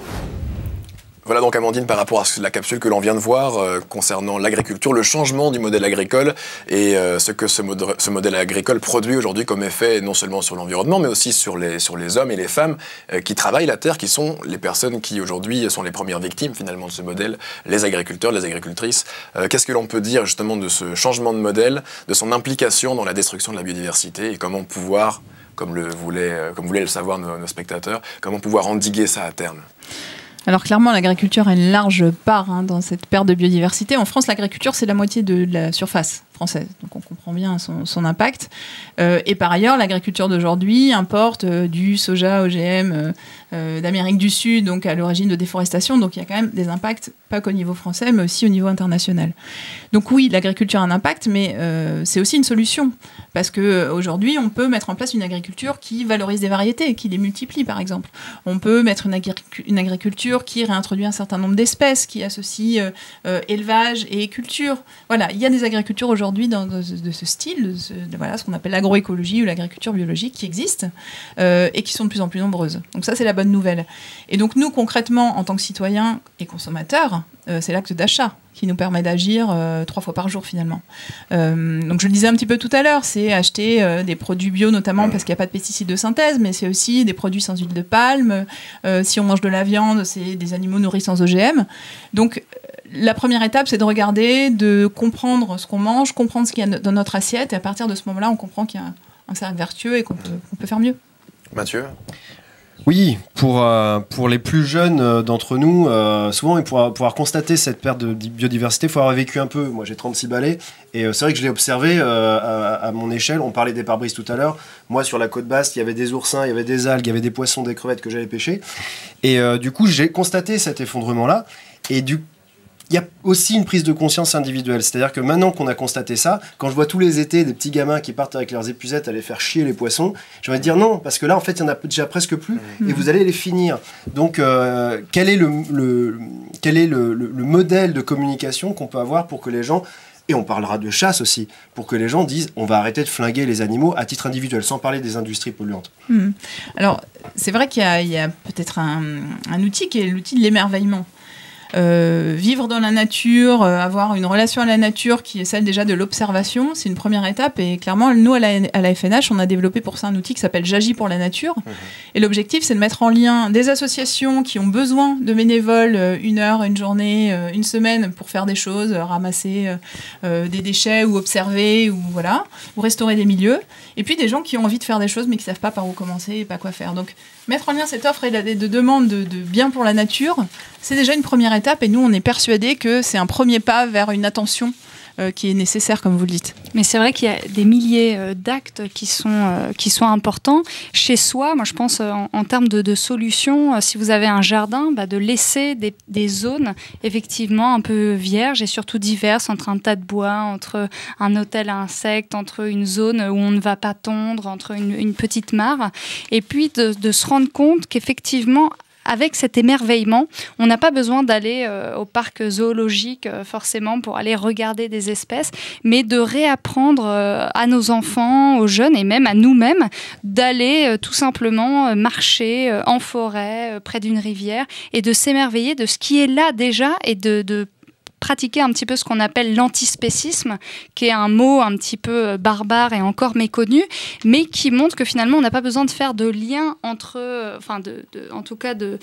Voilà donc Amandine par rapport à la capsule que l'on vient de voir concernant l'agriculture, le changement du modèle agricole et ce que ce modèle agricole produit aujourd'hui comme effet non seulement sur l'environnement mais aussi sur les hommes et les femmes qui travaillent la terre, qui sont les personnes qui aujourd'hui sont les premières victimes finalement de ce modèle, les agriculteurs, les agricultrices. Qu'est-ce que l'on peut dire justement de ce changement de modèle, de son implication dans la destruction de la biodiversité et comment pouvoir, comme voulaient le savoir nos spectateurs, comment pouvoir endiguer ça à terme? Alors clairement, l'agriculture a une large part dans cette perte de biodiversité. En France, l'agriculture, c'est la moitié de la surface française. Donc on comprend bien son impact. Et par ailleurs, l'agriculture d'aujourd'hui importe du soja OGM d'Amérique du Sud, donc à l'origine de déforestation. Donc il y a quand même des impacts, pas qu'au niveau français, mais aussi au niveau international. Donc oui, l'agriculture a un impact, mais c'est aussi une solution. Parce qu'aujourd'hui, on peut mettre en place une agriculture qui valorise des variétés, qui les multiplie par exemple. On peut mettre une agriculture qui réintroduit un certain nombre d'espèces, qui associe élevage et culture. Voilà, il y a des agricultures aujourd'hui de ce style, voilà, ce qu'on appelle l'agroécologie ou l'agriculture biologique qui existent et qui sont de plus en plus nombreuses. Donc ça, c'est la bonne nouvelle. Et donc nous, concrètement, en tant que citoyens et consommateurs, c'est l'acte d'achat qui nous permet d'agir 3 fois par jour finalement. Donc je le disais un petit peu tout à l'heure, c'est acheter des produits bio notamment parce qu'il n'y a pas de pesticides de synthèse, mais c'est aussi des produits sans huile de palme. Si on mange de la viande, c'est des animaux nourris sans OGM. Donc la première étape, c'est de regarder, de comprendre ce qu'on mange, comprendre ce qu'il y a dans notre assiette, et à partir de ce moment-là, on comprend qu'il y a un cercle vertueux et qu'on peut faire mieux. Mathieu ? Oui, pour les plus jeunes d'entre nous, souvent, pour pouvoir constater cette perte de biodiversité, il faut avoir vécu un peu. Moi, j'ai 36 balais, et c'est vrai que je l'ai observé à mon échelle. On parlait des pare-brises tout à l'heure. Moi, sur la côte basse, il y avait des oursins, il y avait des algues, il y avait des poissons, des crevettes que j'allais pêcher. Et du coup, j'ai constaté cet effondrement-là. Et il y a aussi une prise de conscience individuelle. C'est-à-dire que maintenant qu'on a constaté ça, quand je vois tous les étés des petits gamins qui partent avec leurs épuisettes aller faire chier les poissons, je vais dire non, parce que là, en fait, il n'y en a déjà presque plus, et vous allez les finir. Donc, quel est le modèle de communication qu'on peut avoir pour que les gens, et on parlera de chasse aussi, pour que les gens disent on va arrêter de flinguer les animaux à titre individuel, sans parler des industries polluantes. Alors, c'est vrai qu'il y a peut-être un outil qui est l'outil de l'émerveillement. Vivre dans la nature, avoir une relation à la nature qui est celle déjà de l'observation, c'est une première étape. Et clairement, nous, à la FNH, on a développé pour ça un outil qui s'appelle J'agis pour la nature. Et l'objectif, c'est de mettre en lien des associations qui ont besoin de bénévoles 1 heure, 1 journée, 1 semaine pour faire des choses, ramasser des déchets ou observer ou restaurer des milieux. Et puis des gens qui ont envie de faire des choses mais qui ne savent pas par où commencer et pas quoi faire. Donc, mettre en lien cette offre et de demande de bien pour la nature, c'est déjà une première étape, et nous, on est persuadés que c'est un premier pas vers une attention qui est nécessaire, comme vous le dites. Mais c'est vrai qu'il y a des milliers d'actes qui sont importants. Chez soi, moi je pense en termes de solutions, si vous avez un jardin, de laisser des zones effectivement un peu vierges et surtout diverses, entre un tas de bois, entre un hôtel à insectes, entre une zone où on ne va pas tondre, entre une petite mare, et puis de se rendre compte qu'effectivement, avec cet émerveillement, on n'a pas besoin d'aller au parc zoologique forcément pour aller regarder des espèces, mais de réapprendre à nos enfants, aux jeunes et même à nous-mêmes d'aller tout simplement marcher en forêt, près d'une rivière, et de s'émerveiller de ce qui est là déjà et de pratiquer un petit peu ce qu'on appelle l'antispécisme, qui est un mot un petit peu barbare et encore méconnu, mais qui montre que finalement on n'a pas besoin de faire de lien entre, en tout cas de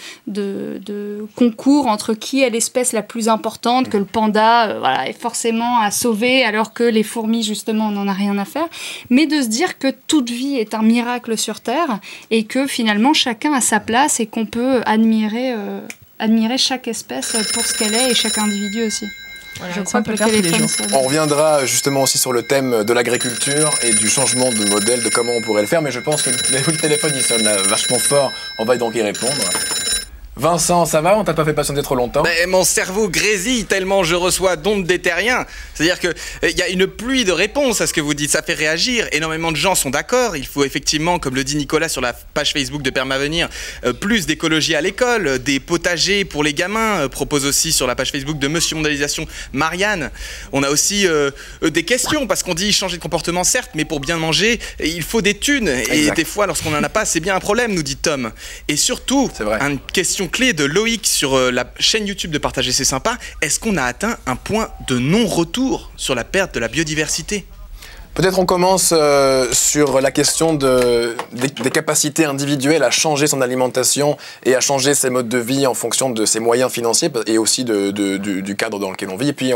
concours entre qui est l'espèce la plus importante, que le panda est forcément à sauver alors que les fourmis justement on n'en a rien à faire, mais de se dire que toute vie est un miracle sur Terre et que finalement chacun a sa place et qu'on peut admirer chaque espèce pour ce qu'elle est et chaque individu aussi. Voilà, Je crois que le faire tous les téléphone jours. sonne. On reviendra justement aussi sur le thème de l'agriculture et du changement de modèle, de comment on pourrait le faire, mais je pense que le téléphone il sonne là, vachement fort, on va donc y répondre. Vincent, ça va? On t'a pas fait patienter trop longtemps? Mais mon cerveau grésille tellement je reçois d'ondes d'éthérien. C'est-à-dire qu'il y a une pluie de réponses à ce que vous dites. Ça fait réagir. Énormément de gens sont d'accord. Il faut effectivement, comme le dit Nicolas sur la page Facebook de Permavenir, plus d'écologie à l'école, des potagers pour les gamins, propose aussi sur la page Facebook de Monsieur Mondialisation Marianne. On a aussi des questions, parce qu'on dit changer de comportement, certes, mais pour bien manger, il faut des thunes. Et des fois, lorsqu'on n'en a pas, c'est bien un problème, nous dit Tom. Et surtout, une question clé de Loïc sur la chaîne YouTube de Partager c'est sympa, est-ce qu'on a atteint un point de non-retour sur la perte de la biodiversité? Peut-être on commence sur la question des capacités individuelles à changer son alimentation et à changer ses modes de vie en fonction de ses moyens financiers et aussi du cadre dans lequel on vit. Et puis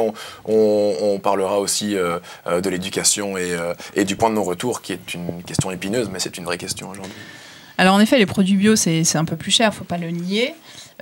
on parlera aussi de l'éducation et du point de non-retour, qui est une question épineuse, mais c'est une vraie question aujourd'hui. Alors en effet, les produits bio, c'est un peu plus cher, faut pas le nier.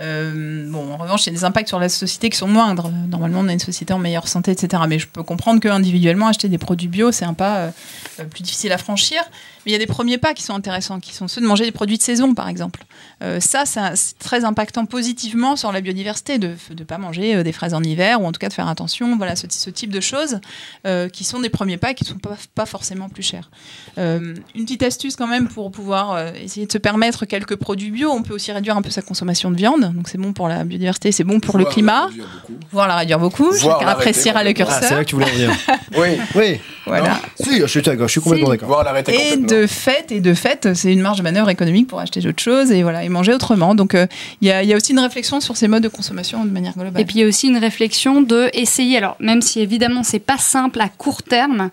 En revanche, il y a des impacts sur la société qui sont moindres. Normalement, on a une société en meilleure santé, etc. Mais je peux comprendre qu'individuellement, acheter des produits bio, c'est un pas plus difficile à franchir. Mais il y a des premiers pas qui sont intéressants, qui sont ceux de manger des produits de saison, par exemple. Ça, c'est très impactant positivement sur la biodiversité, de ne pas manger des fraises en hiver, ou en tout cas de faire attention. Voilà, ce type de choses qui sont des premiers pas et qui ne sont pas forcément plus chers. Une petite astuce quand même pour pouvoir essayer de se permettre quelques produits bio. On peut aussi réduire un peu sa consommation de viande. Donc c'est bon pour la biodiversité, c'est bon pour le climat. Voire la réduire beaucoup. Chacun appréciera le curseur. Ah, c'est là que tu voulais en venir. Oui. Voilà. Si, je suis complètement d'accord. Et de fait, c'est une marge de manœuvre économique pour acheter d'autres choses et manger autrement. Donc il y a aussi une réflexion sur ces modes de consommation de manière globale. Et puis il y a aussi une réflexion de essayer, alors même si évidemment c'est pas simple à court terme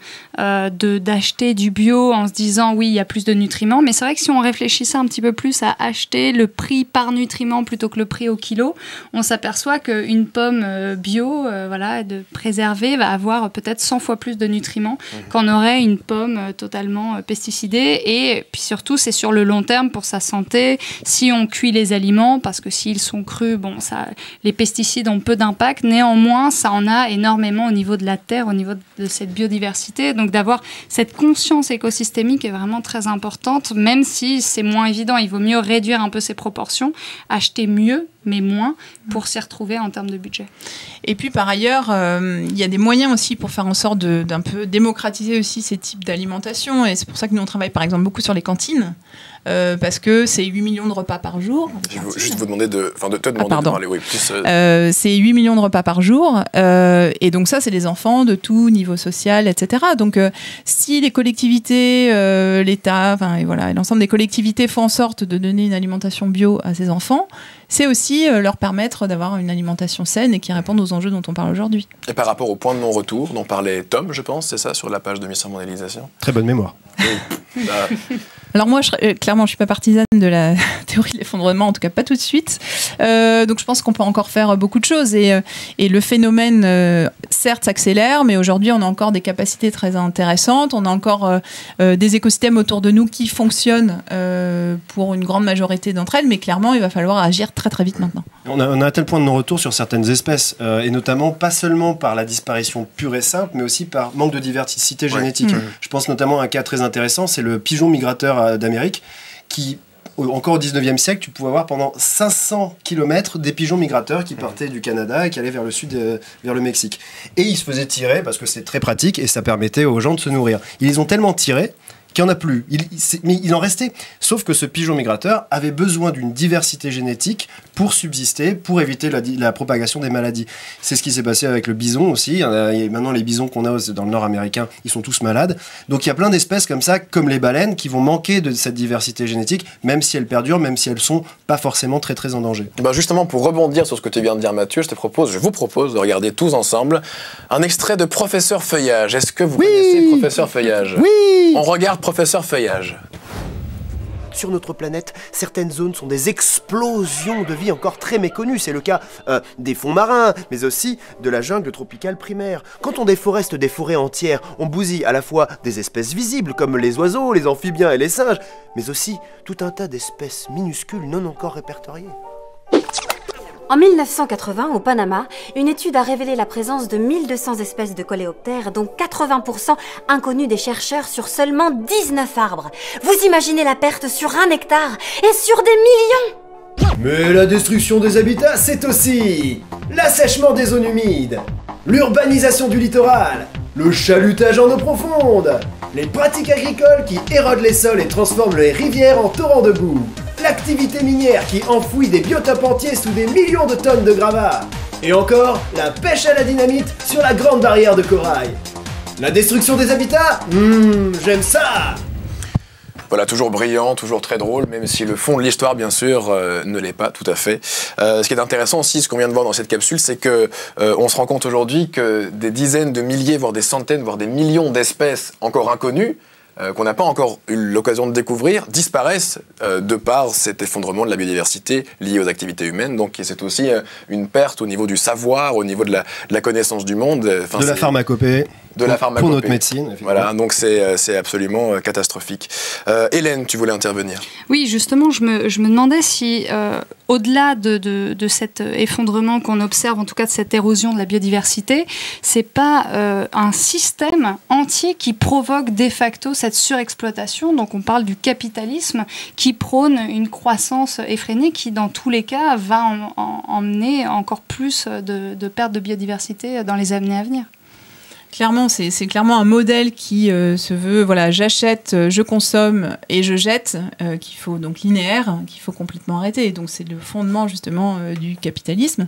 d'acheter du bio en se disant oui il y a plus de nutriments, mais c'est vrai que si on réfléchissait un petit peu plus à acheter le prix par nutriment plutôt que le prix au kilo, on s'aperçoit qu'une pomme bio, de préservée, va avoir peut-être 100 fois plus de nutriments qu'en aurait une pomme totalement pesticidée. Et puis surtout, c'est sur le long terme pour sa santé. Si on cuit les aliments, parce que s'ils sont crus, les pesticides ont peu d'impact. Néanmoins, ça en a énormément au niveau de la terre, au niveau de cette biodiversité. Donc d'avoir cette conscience écosystémique est vraiment très importante, même si c'est moins évident. Il vaut mieux réduire un peu ces proportions, acheter mieux, mais moins, pour s'y retrouver en termes de budget. Et puis par ailleurs, il y a des moyens aussi pour faire en sorte d'un peu démocratiser aussi ces types d'alimentation. Et c'est pour ça que nous, on travaille par exemple beaucoup sur les cantines. Parce que c'est 8 millions de repas par jour. Je veux juste vous demander de parler. Oui, plus, c'est 8 millions de repas par jour. Et donc ça, c'est des enfants de tout niveau social, etc. Donc si les collectivités, l'État, l'ensemble des collectivités font en sorte de donner une alimentation bio à ces enfants, c'est aussi leur permettre d'avoir une alimentation saine et qui répondent aux enjeux dont on parle aujourd'hui. Et par rapport au point de non-retour dont parlait Tom, je pense, c'est ça, sur la page de Mission Mondialisation? Très bonne mémoire. Oui. Alors moi, clairement, je suis pas partisane de la théorie de l'effondrement, en tout cas pas tout de suite. Donc je pense qu'on peut encore faire beaucoup de choses. Et le phénomène, certes, s'accélère, mais aujourd'hui, on a encore des capacités très intéressantes. On a encore des écosystèmes autour de nous qui fonctionnent pour une grande majorité d'entre elles. Mais clairement, il va falloir agir très très vite maintenant. On a un tel point de non-retour sur certaines espèces, et notamment pas seulement par la disparition pure et simple, mais aussi par manque de diversité génétique. Je pense notamment à un cas très intéressant, c'est le pigeon migrateur d'Amérique, qui, encore au 19e siècle, tu pouvais avoir pendant 500 km des pigeons migrateurs qui partaient du Canada et qui allaient vers le sud, vers le Mexique. Et ils se faisaient tirer, parce que c'est très pratique, et ça permettait aux gens de se nourrir. Ils les ont tellement tirés qu'il n'y en a plus. Mais il en restait. Sauf que ce pigeon migrateur avait besoin d'une diversité génétique pour subsister, pour éviter la propagation des maladies. C'est ce qui s'est passé avec le bison aussi. Et maintenant, les bisons qu'on a dans le nord américain, ils sont tous malades. Donc il y a plein d'espèces comme ça, comme les baleines, qui vont manquer de cette diversité génétique, même si elles perdurent, même si elles sont pas forcément très très en danger. Justement, pour rebondir sur ce que tu viens de dire, Mathieu, je vous propose de regarder tous ensemble un extrait de Professeur Feuillage. Est-ce que vous connaissez Professeur Feuillage? Oui. On regarde Professeur Feuillage. Sur notre planète, certaines zones sont des explosions de vie encore très méconnues. C'est le cas des fonds marins, mais aussi de la jungle tropicale primaire. Quand on déforeste des forêts entières, on bousille à la fois des espèces visibles comme les oiseaux, les amphibiens et les singes, mais aussi tout un tas d'espèces minuscules non encore répertoriées. En 1980, au Panama, une étude a révélé la présence de 1200 espèces de coléoptères, dont 80% inconnus des chercheurs sur seulement 19 arbres. Vous imaginez la perte sur 1 hectare et sur des millions! Mais la destruction des habitats, c'est aussi l'assèchement des zones humides, l'urbanisation du littoral, le chalutage en eau profonde, les pratiques agricoles qui érodent les sols et transforment les rivières en torrents de boue, l'activité minière qui enfouit des biotopes entiers sous des millions de tonnes de gravats, et encore la pêche à la dynamite sur la grande barrière de corail. La destruction des habitats, j'aime ça! Voilà, toujours brillant, toujours très drôle, même si le fond de l'histoire, bien sûr, ne l'est pas tout à fait. Ce qui est intéressant aussi, ce qu'on vient de voir dans cette capsule, c'est que on se rend compte aujourd'hui que des dizaines de milliers, voire des centaines, voire des millions d'espèces encore inconnues, qu'on n'a pas encore eu l'occasion de découvrir, disparaissent de par cet effondrement de la biodiversité lié aux activités humaines. Donc c'est aussi une perte au niveau du savoir, au niveau de la connaissance du monde. Enfin, de la pharmacopée. De la pharmacopée. Pour notre médecine. Voilà, donc c'est absolument catastrophique. Hélène, tu voulais intervenir? Oui, justement, je me demandais si, au-delà de cet effondrement qu'on observe, en tout cas de cette érosion de la biodiversité, c'est pas un système entier qui provoque de facto cette surexploitation. Donc on parle du capitalisme qui prône une croissance effrénée qui, dans tous les cas, va emmener encore plus de perte de biodiversité dans les années à venir. Clairement, c'est clairement un modèle qui se veut, voilà, j'achète, je consomme et je jette, qu'il faut donc linéaire, qu'il faut complètement arrêter. Donc c'est le fondement justement du capitalisme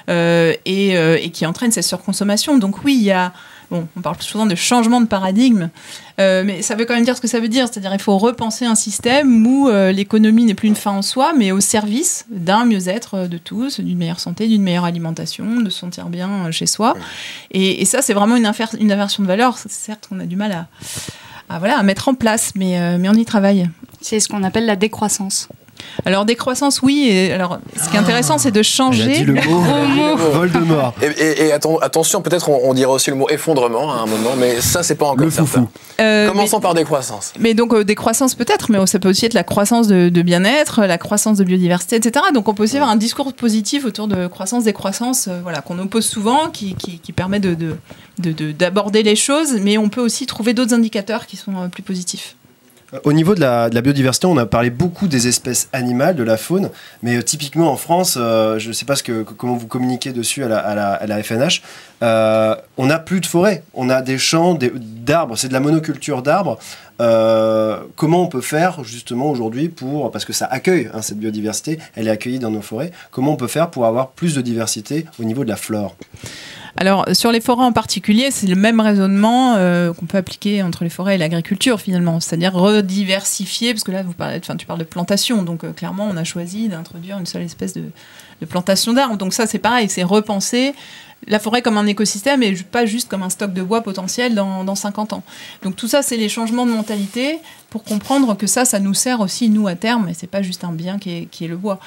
et qui entraîne cette surconsommation. Donc oui, il y a, bon, on parle souvent de changement de paradigme, mais ça veut quand même dire ce que ça veut dire. C'est-à-dire il faut repenser un système où l'économie n'est plus une fin en soi, mais au service d'un mieux-être de tous, d'une meilleure santé, d'une meilleure alimentation, de se sentir bien chez soi. Et ça, c'est vraiment une inversion de valeur. Certes, on a du mal à mettre en place, mais on y travaille. C'est ce qu'on appelle la décroissance. Alors décroissance, oui. Et alors, ce qui est intéressant, c'est de changer. Elle a dit le mot. Voldemort. Et attention, peut-être on dira aussi le mot effondrement à un moment, mais ça c'est pas encore certain. Commençons par décroissance. Mais donc décroissance peut-être, mais ça peut aussi être la croissance de bien-être, la croissance de biodiversité, etc. Donc on peut aussi avoir un discours positif autour de croissance, décroissance, voilà, qu'on oppose souvent, qui permet d'aborder les choses, mais on peut aussi trouver d'autres indicateurs qui sont plus positifs. Au niveau de la biodiversité, on a parlé beaucoup des espèces animales, de la faune, mais typiquement en France, je ne sais pas comment vous communiquez dessus à la FNH, on n'a plus de forêt, on a des champs d'arbres, c'est de la monoculture d'arbres. Comment on peut faire justement aujourd'hui parce que ça accueille cette biodiversité, elle est accueillie dans nos forêts, comment on peut faire pour avoir plus de diversité au niveau de la flore ? Alors, sur les forêts en particulier, c'est le même raisonnement qu'on peut appliquer entre les forêts et l'agriculture, finalement. C'est-à-dire rediversifier, parce que là, tu parles de plantation. Donc, clairement, on a choisi d'introduire une seule espèce de plantation d'arbres. Donc ça, c'est pareil, c'est repenser la forêt comme un écosystème et pas juste comme un stock de bois potentiel dans 50 ans. Donc tout ça, c'est les changements de mentalité pour comprendre que ça nous sert aussi, nous, à terme, et c'est pas juste un bien qui est le bois.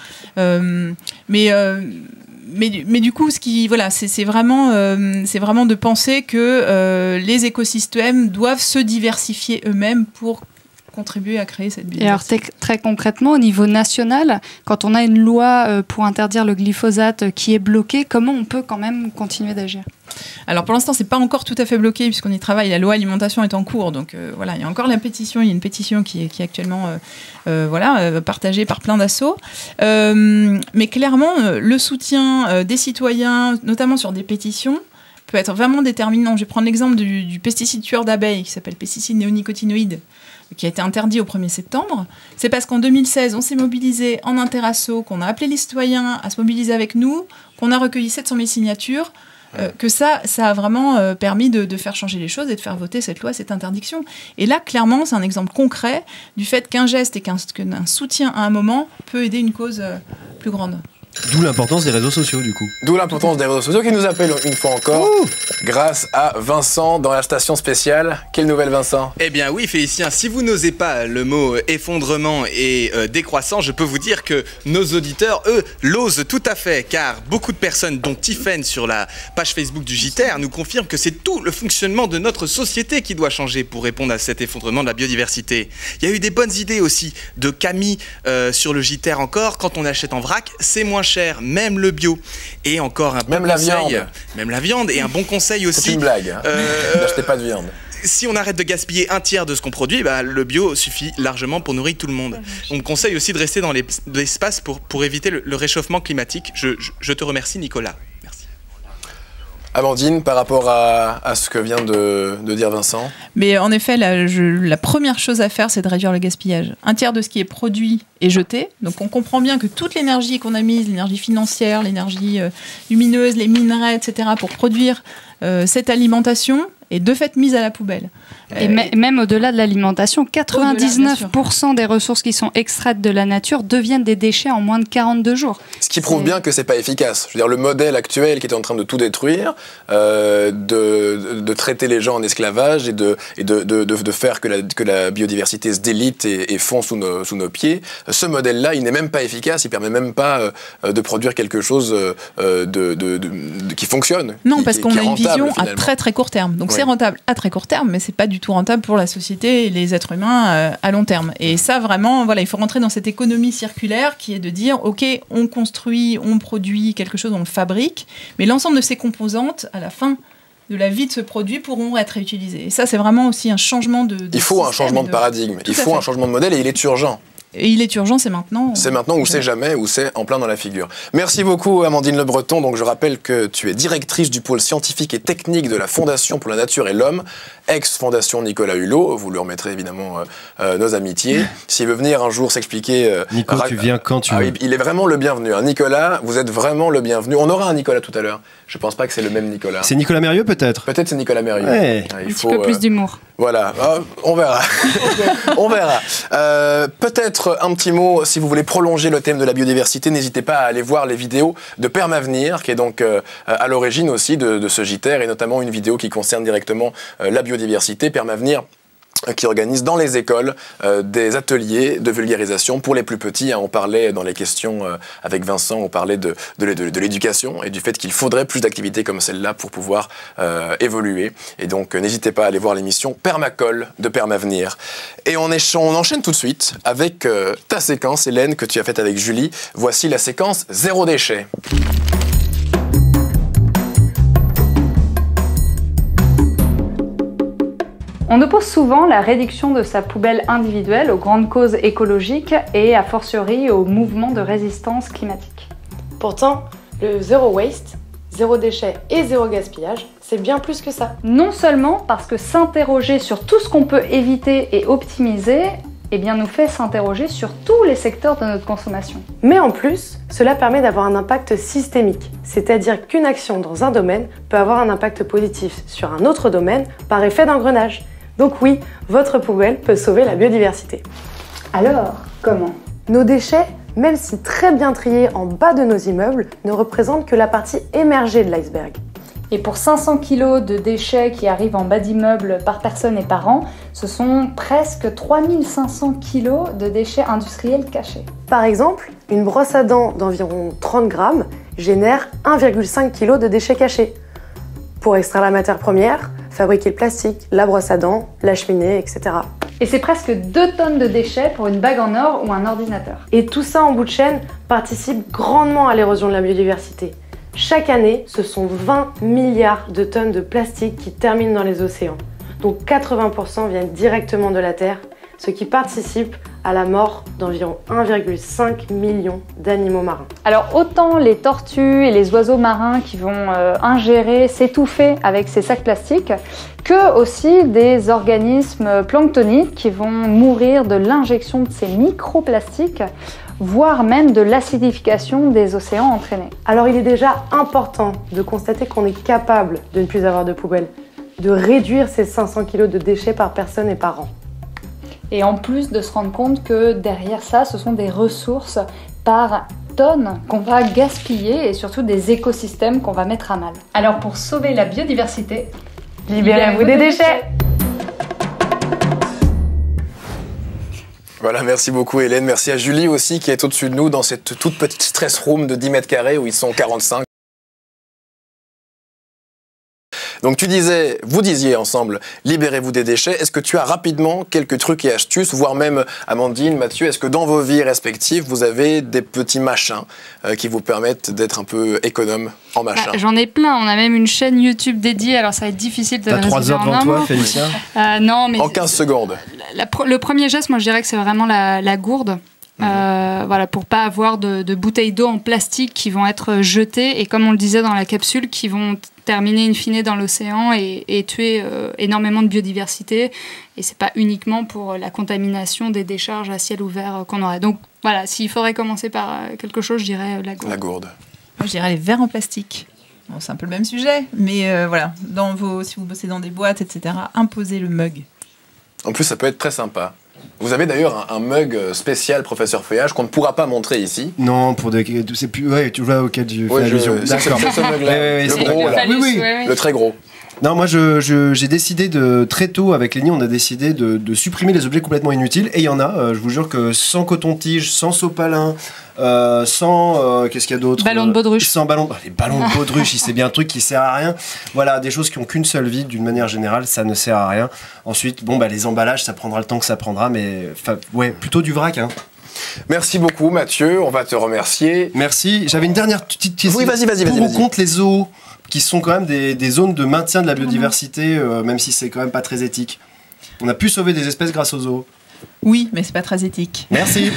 Mais du coup, c'est vraiment de penser que les écosystèmes doivent se diversifier eux-mêmes pour contribuer à créer cette biodiversité. Et alors très concrètement, au niveau national, quand on a une loi pour interdire le glyphosate qui est bloquée, comment on peut quand même continuer d'agir ? Alors pour l'instant, c'est pas encore tout à fait bloqué puisqu'on y travaille. La loi alimentation est en cours, donc voilà, il y a encore la pétition. Il y a une pétition qui est actuellement partagée par plein d'assauts. Mais clairement, le soutien des citoyens, notamment sur des pétitions, peut être vraiment déterminant. Je vais prendre l'exemple du pesticide tueur d'abeilles qui s'appelle pesticide néonicotinoïde, qui a été interdit au 1er septembre. C'est parce qu'en 2016, on s'est mobilisé en interasso, qu'on a appelé les citoyens à se mobiliser avec nous, qu'on a recueilli 700 000 signatures, que ça a vraiment permis de faire changer les choses et de faire voter cette loi, cette interdiction. Et là, clairement, c'est un exemple concret du fait qu'un geste et qu'un soutien à un moment peut aider une cause plus grande. D'où l'importance des réseaux sociaux, du coup. D'où l'importance des réseaux sociaux qui nous appellent une fois encore, grâce à Vincent dans la station spéciale. Quelle nouvelle, Vincent ? Eh bien oui, Félicien, si vous n'osez pas le mot effondrement et décroissant, je peux vous dire que nos auditeurs, eux, l'osent tout à fait, car beaucoup de personnes, dont Tiffaine sur la page Facebook du JTR, nous confirment que c'est tout le fonctionnement de notre société qui doit changer pour répondre à cet effondrement de la biodiversité. Il y a eu des bonnes idées aussi de Camille sur le JTR encore. Quand on achète en vrac, c'est moins cher, même le bio. Et encore un bon conseil, même la viande, et un bon conseil aussi. C'est une blague, hein. N'achetez pas de viande. Si on arrête de gaspiller un tiers de ce qu'on produit, bah, le bio suffit largement pour nourrir tout le monde. On me conseille aussi de rester dans l'espace pour éviter le réchauffement climatique. Je te remercie, Nicolas. Merci. Amandine, par rapport à ce que vient de dire Vincent? Mais en effet, la première chose à faire, c'est de réduire le gaspillage. Un tiers de ce qui est produit est jeté. Donc on comprend bien que toute l'énergie qu'on a mise, l'énergie financière, l'énergie lumineuse, les minerais, etc., pour produire cette alimentation, est de fait mise à la poubelle. Et même au-delà de l'alimentation, 99% des ressources qui sont extraites de la nature deviennent des déchets en moins de 42 jours. Ce qui prouve bien que c'est pas efficace. Je veux dire, le modèle actuel qui est en train de tout détruire, de traiter les gens en esclavage et de faire que la biodiversité se délite et fond sous nos pieds, ce modèle-là, il n'est même pas efficace, il permet même pas de produire quelque chose qui fonctionne. Non, parce qu'on a une vision finalement. à très très court terme. Donc c'est rentable à très court terme, mais c'est pas du tout rentable pour la société et les êtres humains à long terme. Et ça, vraiment, voilà, il faut rentrer dans cette économie circulaire qui est de dire, ok, on construit, on produit quelque chose, on le fabrique, mais l'ensemble de ces composantes, à la fin de la vie de ce produit, pourront être réutilisées. Et ça, c'est vraiment aussi un changement de il faut un changement de paradigme, il faut un changement de modèle et il est urgent. Et il est urgent, c'est maintenant. C'est maintenant ou c'est jamais, ou c'est en plein dans la figure. Merci beaucoup Amandine Le Breton. Donc je rappelle que tu es directrice du pôle scientifique et technique de la Fondation pour la Nature et l'Homme, ex-Fondation Nicolas Hulot. Vous lui remettrez évidemment nos amitiés. S'il veut venir un jour s'expliquer... Nico, tu viens quand tu veux. Il est vraiment le bienvenu. Hein. Nicolas, vous êtes vraiment le bienvenu. On aura un Nicolas tout à l'heure. Je pense pas que c'est le même Nicolas. C'est Nicolas Mérieux peut-être? Peut-être c'est Nicolas Mérieux. Ouais. Un petit peu plus d'humour. Voilà, on verra. On verra. Peut-être un petit mot, si vous voulez prolonger le thème de la biodiversité, n'hésitez pas à aller voir les vidéos de Permavenir, qui est donc à l'origine aussi de ce JTER, et notamment une vidéo qui concerne directement la biodiversité. Permavenir, qui organise dans les écoles des ateliers de vulgarisation pour les plus petits. Hein. On parlait dans les questions avec Vincent, on parlait de l'éducation et du fait qu'il faudrait plus d'activités comme celle-là pour pouvoir évoluer. Et donc n'hésitez pas à aller voir l'émission Permacole de Permavenir. Et on enchaîne tout de suite avec ta séquence, Hélène, que tu as faite avec Julie. Voici la séquence Zéro déchet. On oppose souvent la réduction de sa poubelle individuelle aux grandes causes écologiques et a fortiori au mouvement de résistance climatique. Pourtant, le zéro waste, zéro déchet et zéro gaspillage, c'est bien plus que ça. Non seulement parce que s'interroger sur tout ce qu'on peut éviter et optimiser, eh bien, nous fait s'interroger sur tous les secteurs de notre consommation. Mais en plus, cela permet d'avoir un impact systémique, c'est-à-dire qu'une action dans un domaine peut avoir un impact positif sur un autre domaine par effet d'engrenage. Donc oui, votre poubelle peut sauver la biodiversité. Alors, comment? Nos déchets, même si très bien triés en bas de nos immeubles, ne représentent que la partie émergée de l'iceberg. Et pour 500 kg de déchets qui arrivent en bas d'immeuble par personne et par an, ce sont presque 3500 kg de déchets industriels cachés. Par exemple, une brosse à dents d'environ 30 grammes génère 1,5 kg de déchets cachés. Pour extraire la matière première, fabriquer le plastique, la brosse à dents, la cheminée, etc. Et c'est presque 2 tonnes de déchets pour une bague en or ou un ordinateur. Et tout ça en bout de chaîne participe grandement à l'érosion de la biodiversité. Chaque année, ce sont 20 milliards de tonnes de plastique qui terminent dans les océans, dont 80% viennent directement de la Terre, ce qui participe à la mort d'environ 1,5 million d'animaux marins. Alors autant les tortues et les oiseaux marins qui vont ingérer, s'étouffer avec ces sacs plastiques, que aussi des organismes planctoniques qui vont mourir de l'injection de ces microplastiques, voire même de l'acidification des océans entraînés. Alors il est déjà important de constater qu'on est capable de ne plus avoir de poubelles, de réduire ces 500 kg de déchets par personne et par an. Et en plus de se rendre compte que derrière ça, ce sont des ressources par tonnes qu'on va gaspiller et surtout des écosystèmes qu'on va mettre à mal. Alors pour sauver la biodiversité, libérez-vous des déchets. Voilà, merci beaucoup Hélène. Merci à Julie aussi qui est au-dessus de nous dans cette toute petite stress room de 10 mètres carrés où ils sont 45. Donc vous disiez ensemble, libérez-vous des déchets. Est-ce que tu as rapidement quelques trucs et astuces, voire même Amandine, Mathieu, est-ce que dans vos vies respectives, vous avez des petits machins qui vous permettent d'être un peu économe en machins? J'en ai plein, on a même une chaîne YouTube dédiée, alors ça va être difficile de... T'as 3 heures devant toi, Félicien? Non, mais... En 15 secondes. Le premier geste, moi je dirais que c'est vraiment la gourde. Voilà, pour pas avoir de bouteilles d'eau en plastique qui vont être jetées et comme on le disait dans la capsule, qui vont terminer in fine dans l'océan et tuer énormément de biodiversité. Et c'est pas uniquement pour la contamination des décharges à ciel ouvert qu'on aurait. Donc voilà, s'il faudrait commencer par quelque chose, je dirais la gourde. La gourde. Moi, je dirais les verres en plastique. Bon, c'est un peu le même sujet, mais voilà, si vous bossez dans des boîtes, etc., imposez le mug. En plus, ça peut être très sympa. Vous avez d'ailleurs un mug spécial professeur Feuillage qu'on ne pourra pas montrer ici. Non, c'est plus... Ouais, tu vois auquel tu fais allusion. D'accord. C'est ce mug-là, le gros, là. Oui. Le très gros. Non, moi j'ai décidé très tôt avec Lénie, on a décidé de supprimer les objets complètement inutiles. Et il y en a, je vous jure que sans coton-tige, sans sopalin, sans qu'est-ce qu'il y a d'autre, ballon de baudruche. Sans ballon, les ballons de baudruche, c'est bien un truc qui sert à rien. Voilà, des choses qui ont qu'une seule vie, d'une manière générale, ça ne sert à rien. Ensuite, les emballages, ça prendra le temps que ça prendra, mais plutôt du vrac, hein. Merci beaucoup Mathieu, on va te remercier. Merci. J'avais une dernière petite question. Oui, vas-y. Pour ou contre les zoos, qui sont quand même des zones de maintien de la biodiversité, même si c'est quand même pas très éthique. On a pu sauver des espèces grâce aux zoos. Oui, mais c'est pas très éthique. Merci.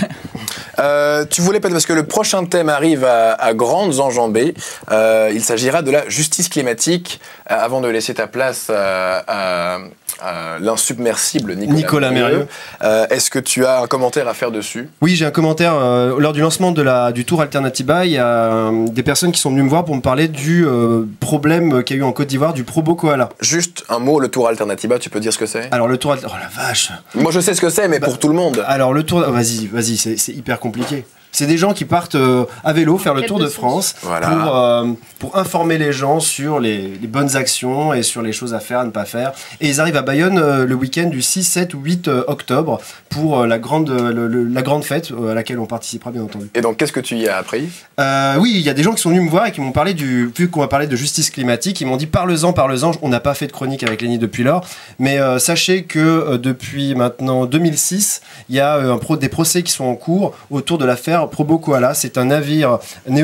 Tu voulais pas, parce que le prochain thème arrive à grandes enjambées. Il s'agira de la justice climatique. Avant de laisser ta place à l'insubmersible Nicolas Mérieux, est-ce que tu as un commentaire à faire dessus? Oui, j'ai un commentaire. Lors du lancement du Tour Alternatiba, il y a des personnes qui sont venues me voir pour me parler du problème qu'il y a eu en Côte d'Ivoire du Probo Koala. Juste un mot, le Tour Alternatiba, tu peux dire ce que c'est? Alors le Tour oh la vache. Moi je sais ce que c'est, mais pour tout le monde. Alors le Tour, vas-y, c'est hyper compliqué. C'est des gens qui partent à vélo faire le Tour de France pour informer les gens sur les bonnes actions et sur les choses à faire, à ne pas faire. Et ils arrivent à Bayonne le week-end du 6, 7 ou 8 octobre pour la grande fête à laquelle on participera bien entendu. Et donc qu'est-ce que tu y as appris? Oui, il y a des gens qui sont venus me voir et qui m'ont parlé vu qu'on va parler de justice climatique, ils m'ont dit parle-en, on n'a pas fait de chronique avec Lénie depuis lors, mais sachez que depuis maintenant 2006, il y a des procès qui sont en cours autour de l'affaire Probo Koala. C'est un navire des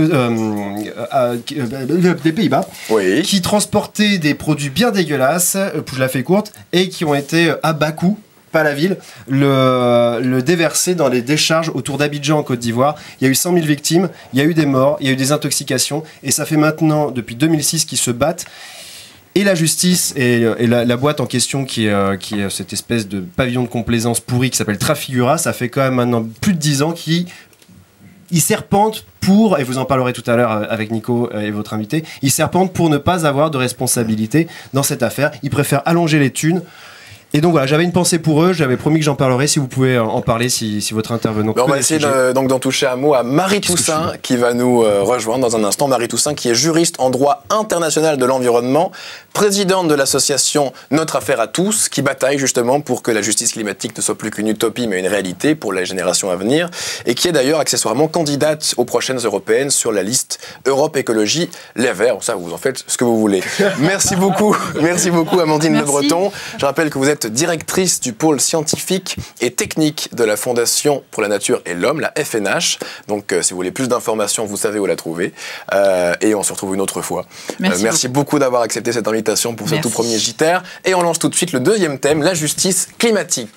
Pays-Bas qui transportait des produits bien dégueulasses, je la fais courte, et qui ont été à bas coût, pas la ville, le déverser dans les décharges autour d'Abidjan en Côte d'Ivoire. Il y a eu 100 000 victimes, il y a eu des morts, il y a eu des intoxications, et ça fait maintenant depuis 2006 qu'ils se battent. Et la justice et la boîte en question qui est cette espèce de pavillon de complaisance pourri qui s'appelle Trafigura, ça fait quand même maintenant plus de 10 ans qu'ils serpentent pour, et vous en parlerez tout à l'heure avec Nico et votre invité, ils serpentent pour ne pas avoir de responsabilité dans cette affaire. Ils préfèrent allonger les thunes. Et donc voilà, j'avais une pensée pour eux, j'avais promis que j'en parlerai, si vous pouvez en parler, si votre intervenant... On va essayer donc d'en toucher un mot à Marie Toussaint, qui va nous rejoindre dans un instant. Marie Toussaint, qui est juriste en droit international de l'environnement, présidente de l'association Notre Affaire à tous, qui bataille justement pour que la justice climatique ne soit plus qu'une utopie, mais une réalité pour les générations à venir, et qui est d'ailleurs accessoirement candidate aux prochaines européennes sur la liste Europe Écologie Les Verts. Ça, vous en faites ce que vous voulez. Merci beaucoup Amandine Le Breton. Je rappelle que vous êtes directrice du pôle scientifique et technique de la Fondation pour la Nature et l'Homme, la FNH. Donc, si vous voulez plus d'informations, vous savez où la trouver. Et on se retrouve une autre fois. Merci beaucoup d'avoir accepté cette invitation pour ce tout premier JTER. Et on lance tout de suite le deuxième thème, la justice climatique.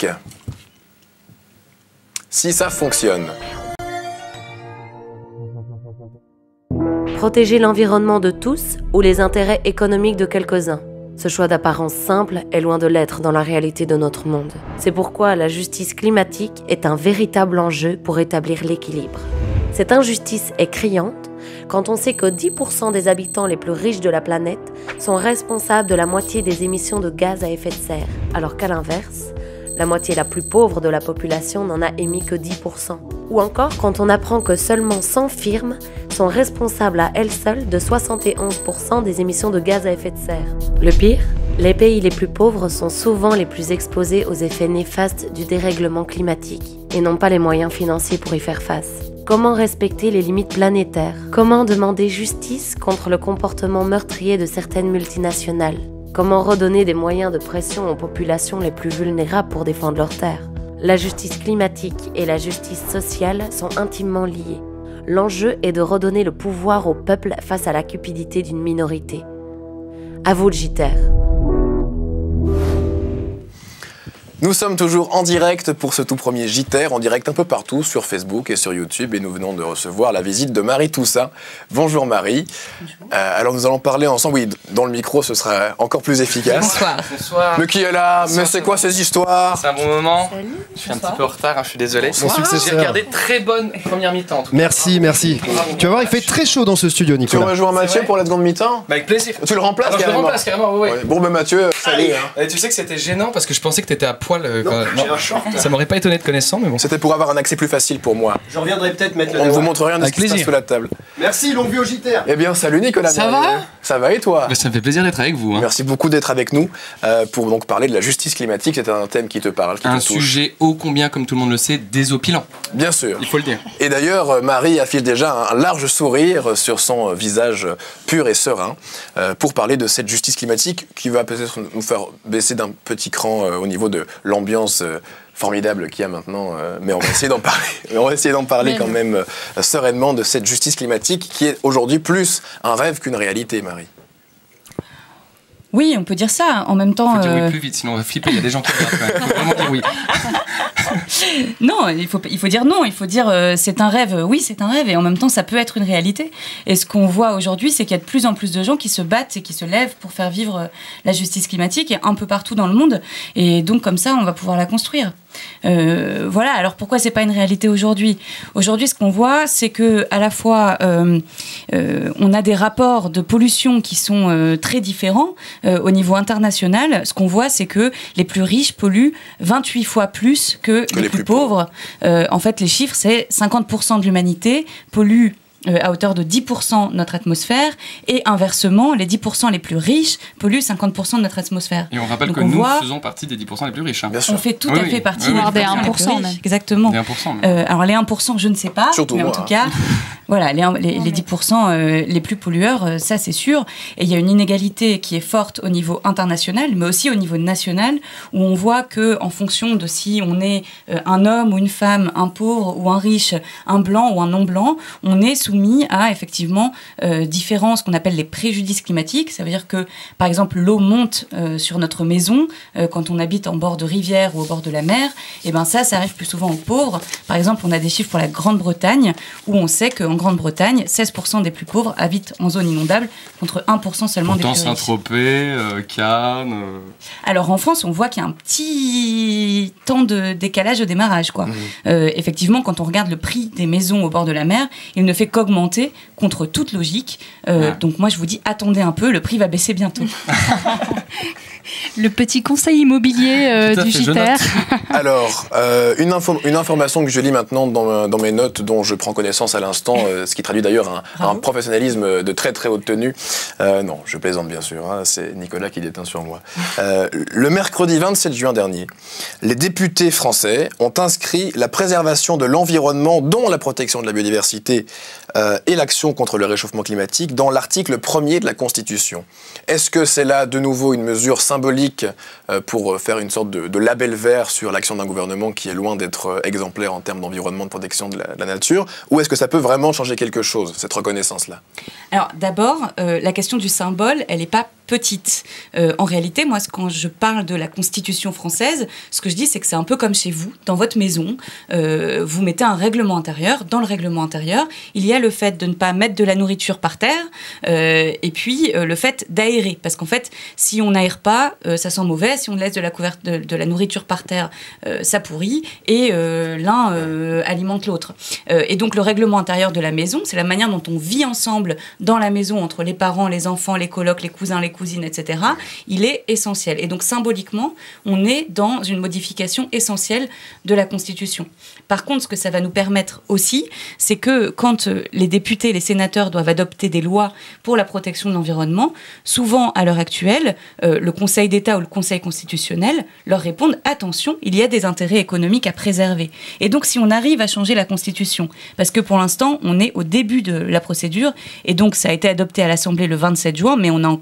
Si ça fonctionne. Protéger l'environnement de tous ou les intérêts économiques de quelques-uns? Ce choix d'apparence simple est loin de l'être dans la réalité de notre monde. C'est pourquoi la justice climatique est un véritable enjeu pour établir l'équilibre. Cette injustice est criante quand on sait que 10% des habitants les plus riches de la planète sont responsables de la moitié des émissions de gaz à effet de serre, alors qu'à l'inverse, la moitié la plus pauvre de la population n'en a émis que 10%. Ou encore quand on apprend que seulement 100 firmes sont responsables à elles seules de 71% des émissions de gaz à effet de serre. Le pire, les pays les plus pauvres sont souvent les plus exposés aux effets néfastes du dérèglement climatique et n'ont pas les moyens financiers pour y faire face. Comment respecter les limites planétaires? Comment demander justice contre le comportement meurtrier de certaines multinationales? Comment redonner des moyens de pression aux populations les plus vulnérables pour défendre leurs terres? La justice climatique et la justice sociale sont intimement liées. L'enjeu est de redonner le pouvoir au peuple face à la cupidité d'une minorité. À vous le JTR. Nous sommes toujours en direct pour ce tout premier JTR, en direct un peu partout sur Facebook et sur YouTube, et nous venons de recevoir la visite de Marie Toussaint. Bonjour Marie. Bonjour. Alors nous allons parler ensemble, oui, dans le micro ce sera encore plus efficace. Bonsoir. Bonsoir. Mais qui est là? Mais c'est quoi ces histoires? C'est un bon moment. Salut. Je suis un petit peu en retard, je suis désolé. Mon successeur. J'ai regardé très bonne première mi-temps. Merci, merci. Tu vas voir, il fait très chaud dans ce studio, Nicolas. Tu rejoins Mathieu pour la seconde mi-temps? Bah, avec plaisir. Tu le remplaces carrément? Je le remplace carrément, oui. Ouais. Bon ben Mathieu, salut. Tu sais que c'était gênant parce que je pensais que t'étais à poil. Non, ça m'aurait pas étonné de connaissant, mais bon. C'était pour avoir un accès plus facile pour moi. Je reviendrai peut-être mettre le On ne vous montre rien de ce qui se passe sous la table. Merci, longue vie au JTR. Eh bien, salut Nicolas. Ça va? Ça va et toi? Bah, ça me fait plaisir d'être avec vous. Hein. Merci beaucoup d'être avec nous pour donc parler de la justice climatique. C'est un thème qui te parle, qui un te touche. Sujet ô combien, comme tout le monde le sait, désopilant. Bien sûr. Il faut le dire. Et d'ailleurs, Marie affiche déjà un large sourire sur son visage pur et serein pour parler de cette justice climatique qui va peut-être nous faire baisser d'un petit cran au niveau de l'ambiance formidable qu'il y a maintenant, mais on va essayer d'en parler. On va essayer d'en parler quand même sereinement de cette justice climatique qui est aujourd'hui plus un rêve qu'une réalité, Marie. Oui, on peut dire ça. En même temps, faut dire oui plus vite, sinon on va flipper. Il y a des gens qui regardent quand même. Il faut vraiment dire oui. Non, il faut dire non. Il faut dire c'est un rêve. Oui, c'est un rêve, et en même temps, ça peut être une réalité. Et ce qu'on voit aujourd'hui, c'est qu'il y a de plus en plus de gens qui se battent et qui se lèvent pour faire vivre la justice climatique, et un peu partout dans le monde. Et donc, comme ça, on va pouvoir la construire. Voilà. Alors pourquoi c'est pas une réalité aujourd'hui? Aujourd'hui, ce qu'on voit, c'est que à la fois on a des rapports de pollution qui sont très différents au niveau international. Ce qu'on voit, c'est que les plus riches polluent 28 fois plus que les plus pauvres. En fait, les chiffres, c'est 50% de l'humanité pollue à hauteur de 10% notre atmosphère, et inversement, les 10% les plus riches polluent 50% de notre atmosphère. Et on rappelle que nous faisons partie des 10% les plus riches. Hein. Bien sûr. On fait tout à fait partie des 1%. Exactement. Des 1%. Alors les 1%, je ne sais pas, surtout mais moi, en tout cas, voilà, les 10% les plus pollueurs, ça c'est sûr. Et il y a une inégalité qui est forte au niveau international, mais aussi au niveau national, où on voit que en fonction de si on est un homme ou une femme, un pauvre ou un riche, un blanc ou un non blanc, on est soumis à effectivement différents, ce qu'on appelle les préjudices climatiques. Ça veut dire que, par exemple, l'eau monte sur notre maison quand on habite en bord de rivière ou au bord de la mer. Et ben ça arrive plus souvent aux pauvres. Par exemple, on a des chiffres pour la Grande-Bretagne, où on sait qu'en Grande-Bretagne, 16% des plus pauvres habitent en zone inondable, contre 1% seulement des plus riches. Saint-Tropez, Cannes... Alors en France, on voit qu'il y a un petit temps de décalage au démarrage, quoi. Effectivement, quand on regarde le prix des maisons au bord de la mer, il ne fait qu'augmenter contre toute logique. Donc moi, je vous dis, attendez un peu, le prix va baisser bientôt. Le petit conseil immobilier du JTR. Alors, une information que je lis maintenant dans mes notes, dont je prends connaissance à l'instant, ce qui traduit d'ailleurs un professionnalisme de très très haute tenue. Non, je plaisante bien sûr, hein, c'est Nicolas qui déteint sur moi. Le mercredi 27 juin dernier, les députés français ont inscrit la préservation de l'environnement, dont la protection de la biodiversité et l'action contre le réchauffement climatique, dans l'article 1er de la Constitution. Est-ce que c'est là de nouveau une mesure symbolique pour faire une sorte de label vert sur l'action d'un gouvernement qui est loin d'être exemplaire en termes d'environnement, de protection de la nature, ou est-ce que ça peut vraiment changer quelque chose, cette reconnaissance-là? Alors d'abord, la question du symbole, elle n'est pas petite. En réalité, moi, quand je parle de la Constitution française, ce que je dis, c'est que c'est un peu comme chez vous, dans votre maison. Vous mettez un règlement intérieur. Dans le règlement intérieur, il y a le fait de ne pas mettre de la nourriture par terre, et puis le fait d'aérer. Parce qu'en fait, si on n'aère pas, ça sent mauvais. Si on laisse de la nourriture par terre, ça pourrit, et l'un alimente l'autre. Et donc, le règlement intérieur de la maison, c'est la manière dont on vit ensemble dans la maison, entre les parents, les enfants, les colocs, les cousins, les cousines, etc., il est essentiel. Et donc, symboliquement, on est dans une modification essentielle de la Constitution. Par contre, ce que ça va nous permettre aussi, c'est que quand les députés, les sénateurs doivent adopter des lois pour la protection de l'environnement, souvent, à l'heure actuelle, le Conseil d'État ou le Conseil constitutionnel leur répondent « Attention, il y a des intérêts économiques à préserver ». Et donc, si on arrive à changer la Constitution, parce que pour l'instant, on est au début de la procédure, et donc ça a été adopté à l'Assemblée le 27 juin, mais on a encore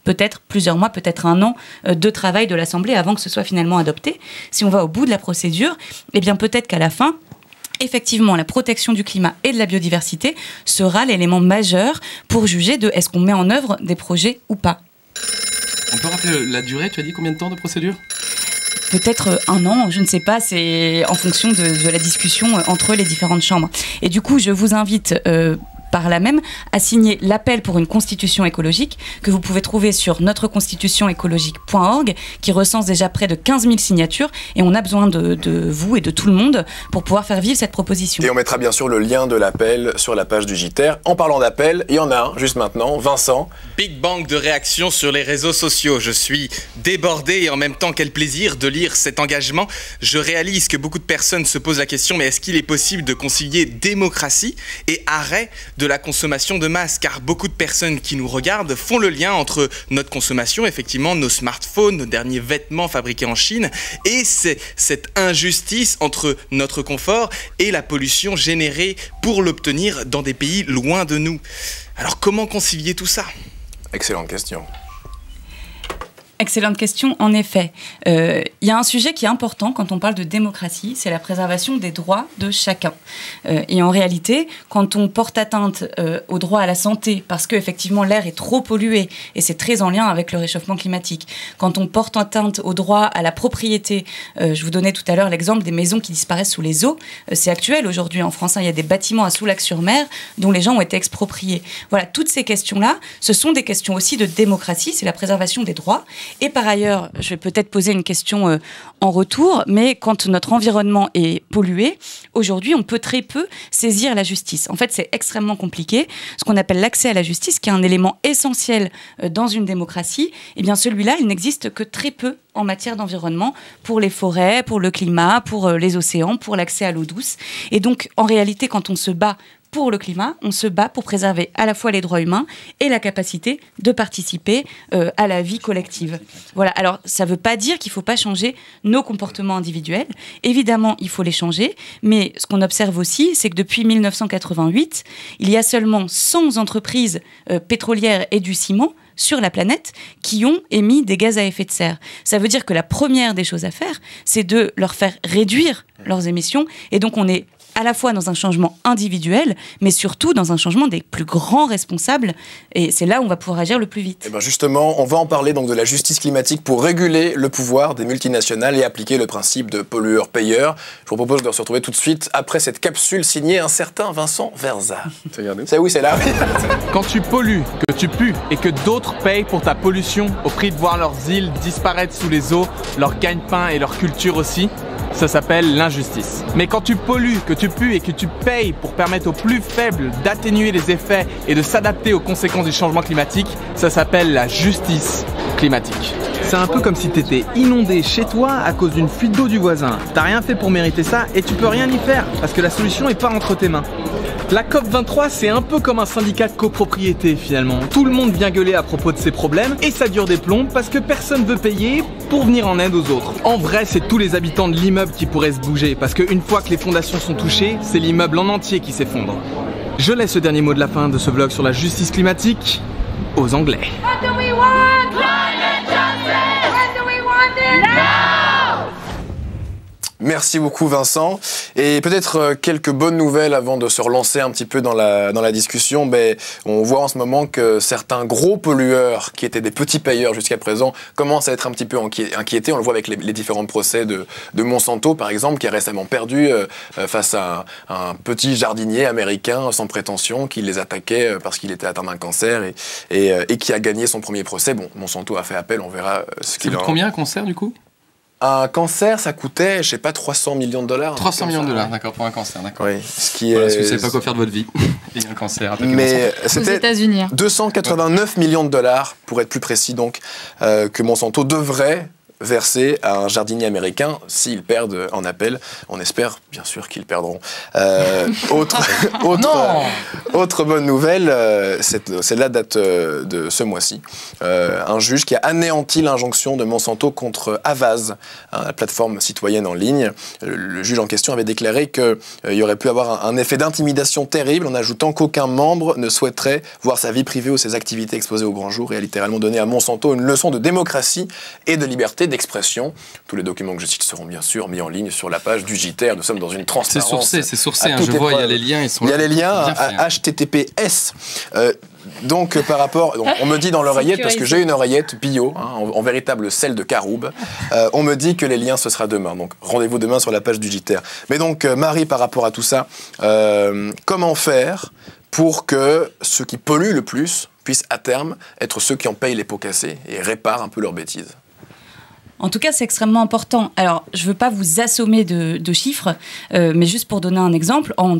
peut-être plusieurs mois, peut-être un an de travail de l'Assemblée avant que ce soit finalement adopté. Si on va au bout de la procédure, eh bien peut-être qu'à la fin, effectivement, la protection du climat et de la biodiversité sera l'élément majeur pour juger de est-ce qu'on met en œuvre des projets ou pas. On peut rappeler la durée, tu as dit combien de temps de procédure ? Peut-être un an, je ne sais pas, c'est en fonction de la discussion entre les différentes chambres. Et du coup, je vous invite par là même à signer l'appel pour une constitution écologique que vous pouvez trouver sur notreconstitutionécologique.org qui recense déjà près de 15 000 signatures et on a besoin de vous et de tout le monde pour pouvoir faire vivre cette proposition. Et on mettra bien sûr le lien de l'appel sur la page du JTER. En parlant d'appel, il y en a un juste maintenant, Vincent. Big bang de réactions sur les réseaux sociaux. Je suis débordé et en même temps quel plaisir de lire cet engagement. Je réalise que beaucoup de personnes se posent la question, mais est-ce qu'il est possible de concilier démocratie et arrêt de la consommation de masse, car beaucoup de personnes qui nous regardent font le lien entre notre consommation, effectivement, nos smartphones, nos derniers vêtements fabriqués en Chine, et cette injustice entre notre confort et la pollution générée pour l'obtenir dans des pays loin de nous. Alors comment concilier tout ça ? Excellente question. Excellente question, en effet. Il y a un sujet qui est important quand on parle de démocratie, c'est la préservation des droits de chacun. Et en réalité, quand on porte atteinte au droit à la santé, parce qu'effectivement l'air est trop pollué, et c'est très en lien avec le réchauffement climatique, quand on porte atteinte au droit à la propriété, je vous donnais tout à l'heure l'exemple des maisons qui disparaissent sous les eaux, c'est actuel aujourd'hui en France, il y a des bâtiments à Soulac-sur-Mer dont les gens ont été expropriés. Voilà, toutes ces questions-là, ce sont des questions aussi de démocratie, c'est la préservation des droits. Et par ailleurs, je vais peut-être poser une question en retour, mais quand notre environnement est pollué, aujourd'hui, on peut très peu saisir la justice. En fait, c'est extrêmement compliqué. Ce qu'on appelle l'accès à la justice, qui est un élément essentiel dans une démocratie, eh bien celui-là, il n'existe que très peu en matière d'environnement, pour les forêts, pour le climat, pour les océans, pour l'accès à l'eau douce. Et donc, en réalité, quand on se bat pour le climat, on se bat pour préserver à la fois les droits humains et la capacité de participer à la vie collective. Voilà. Alors, ça ne veut pas dire qu'il ne faut pas changer nos comportements individuels. Évidemment, il faut les changer, mais ce qu'on observe aussi, c'est que depuis 1988, il y a seulement 100 entreprises pétrolières et du ciment sur la planète qui ont émis des gaz à effet de serre. Ça veut dire que la première des choses à faire, c'est de leur faire réduire leurs émissions, et donc on est à la fois dans un changement individuel, mais surtout dans un changement des plus grands responsables. Et c'est là où on va pouvoir agir le plus vite. Et bien justement, on va en parler donc de la justice climatique pour réguler le pouvoir des multinationales et appliquer le principe de pollueur-payeur. Je vous propose de se retrouver tout de suite après cette capsule signée un certain Vincent Verza. C'est oui, c'est là. Quand tu pollues, que tu pues et que d'autres payent pour ta pollution au prix de voir leurs îles disparaître sous les eaux, leur gagne-pain et leur culture aussi, ça s'appelle l'injustice. Mais quand tu pollues, que tu pues et que tu payes pour permettre aux plus faibles d'atténuer les effets et de s'adapter aux conséquences du changement climatique, ça s'appelle la justice climatique. C'est un peu comme si t'étais inondé chez toi à cause d'une fuite d'eau du voisin. T'as rien fait pour mériter ça et tu peux rien y faire parce que la solution est pas entre tes mains. La COP23, c'est un peu comme un syndicat de copropriété finalement. Tout le monde vient gueuler à propos de ses problèmes et ça dure des plombs parce que personne veut payer pour venir en aide aux autres. En vrai, c'est tous les habitants de l'immeuble qui pourraient se bouger parce qu'une fois que les fondations sont touchées, c'est l'immeuble en entier qui s'effondre. Je laisse le dernier mot de la fin de ce vlog sur la justice climatique aux Anglais. What do we want? Climate justice! When do we want it? Now! Merci beaucoup Vincent. Et peut-être quelques bonnes nouvelles avant de se relancer un petit peu dans la discussion. Ben, on voit en ce moment que certains gros pollueurs qui étaient des petits payeurs jusqu'à présent commencent à être un petit peu inquiétés. On le voit avec les différents procès de Monsanto par exemple, qui a récemment perdu face à un petit jardinier américain sans prétention qui les attaquait parce qu'il était atteint d'un cancer et qui a gagné son premier procès. Bon, Monsanto a fait appel, on verra ce qu'il en... Combien un cancer du coup ? Un cancer, ça coûtait, je sais pas, 300 millions de dollars. 300 millions de dollars, d'accord, pour un cancer, d'accord. Oui, ce qui voilà, est... parce que vous savez pas quoi faire de votre vie. Il y a un cancer. Mais c'était aux États-Unis. 289 millions de dollars, pour être plus précis donc, que Monsanto devrait versés à un jardinier américain s'ils perdent en appel. On espère bien sûr qu'ils perdront. Autre bonne nouvelle, celle-là date de ce mois-ci. Un juge qui a anéanti l'injonction de Monsanto contre Avaz, la plateforme citoyenne en ligne. Le juge en question avait déclaré qu'il y aurait pu avoir un effet d'intimidation terrible en ajoutant qu'aucun membre ne souhaiterait voir sa vie privée ou ses activités exposées au grand jour et a littéralement donné à Monsanto une leçon de démocratie et de liberté d'expression. Tous les documents que je cite seront bien sûr mis en ligne sur la page du JTR. Nous sommes dans une transparence. C'est sourcé, je vois, il y a les liens. Ils sont il y a les liens, HTTPS. Donc, par rapport, on me dit dans l'oreillette, parce que j'ai une oreillette bio, en véritable sel de Caroube, on me dit que les liens, ce sera demain. Donc, rendez-vous demain sur la page du JTR. Mais donc, Marie, par rapport à tout ça, comment faire pour que ceux qui polluent le plus puissent, à terme, être ceux qui en payent les pots cassés et réparent un peu leurs bêtises? En tout cas, c'est extrêmement important. Alors, je ne veux pas vous assommer de chiffres, mais juste pour donner un exemple, en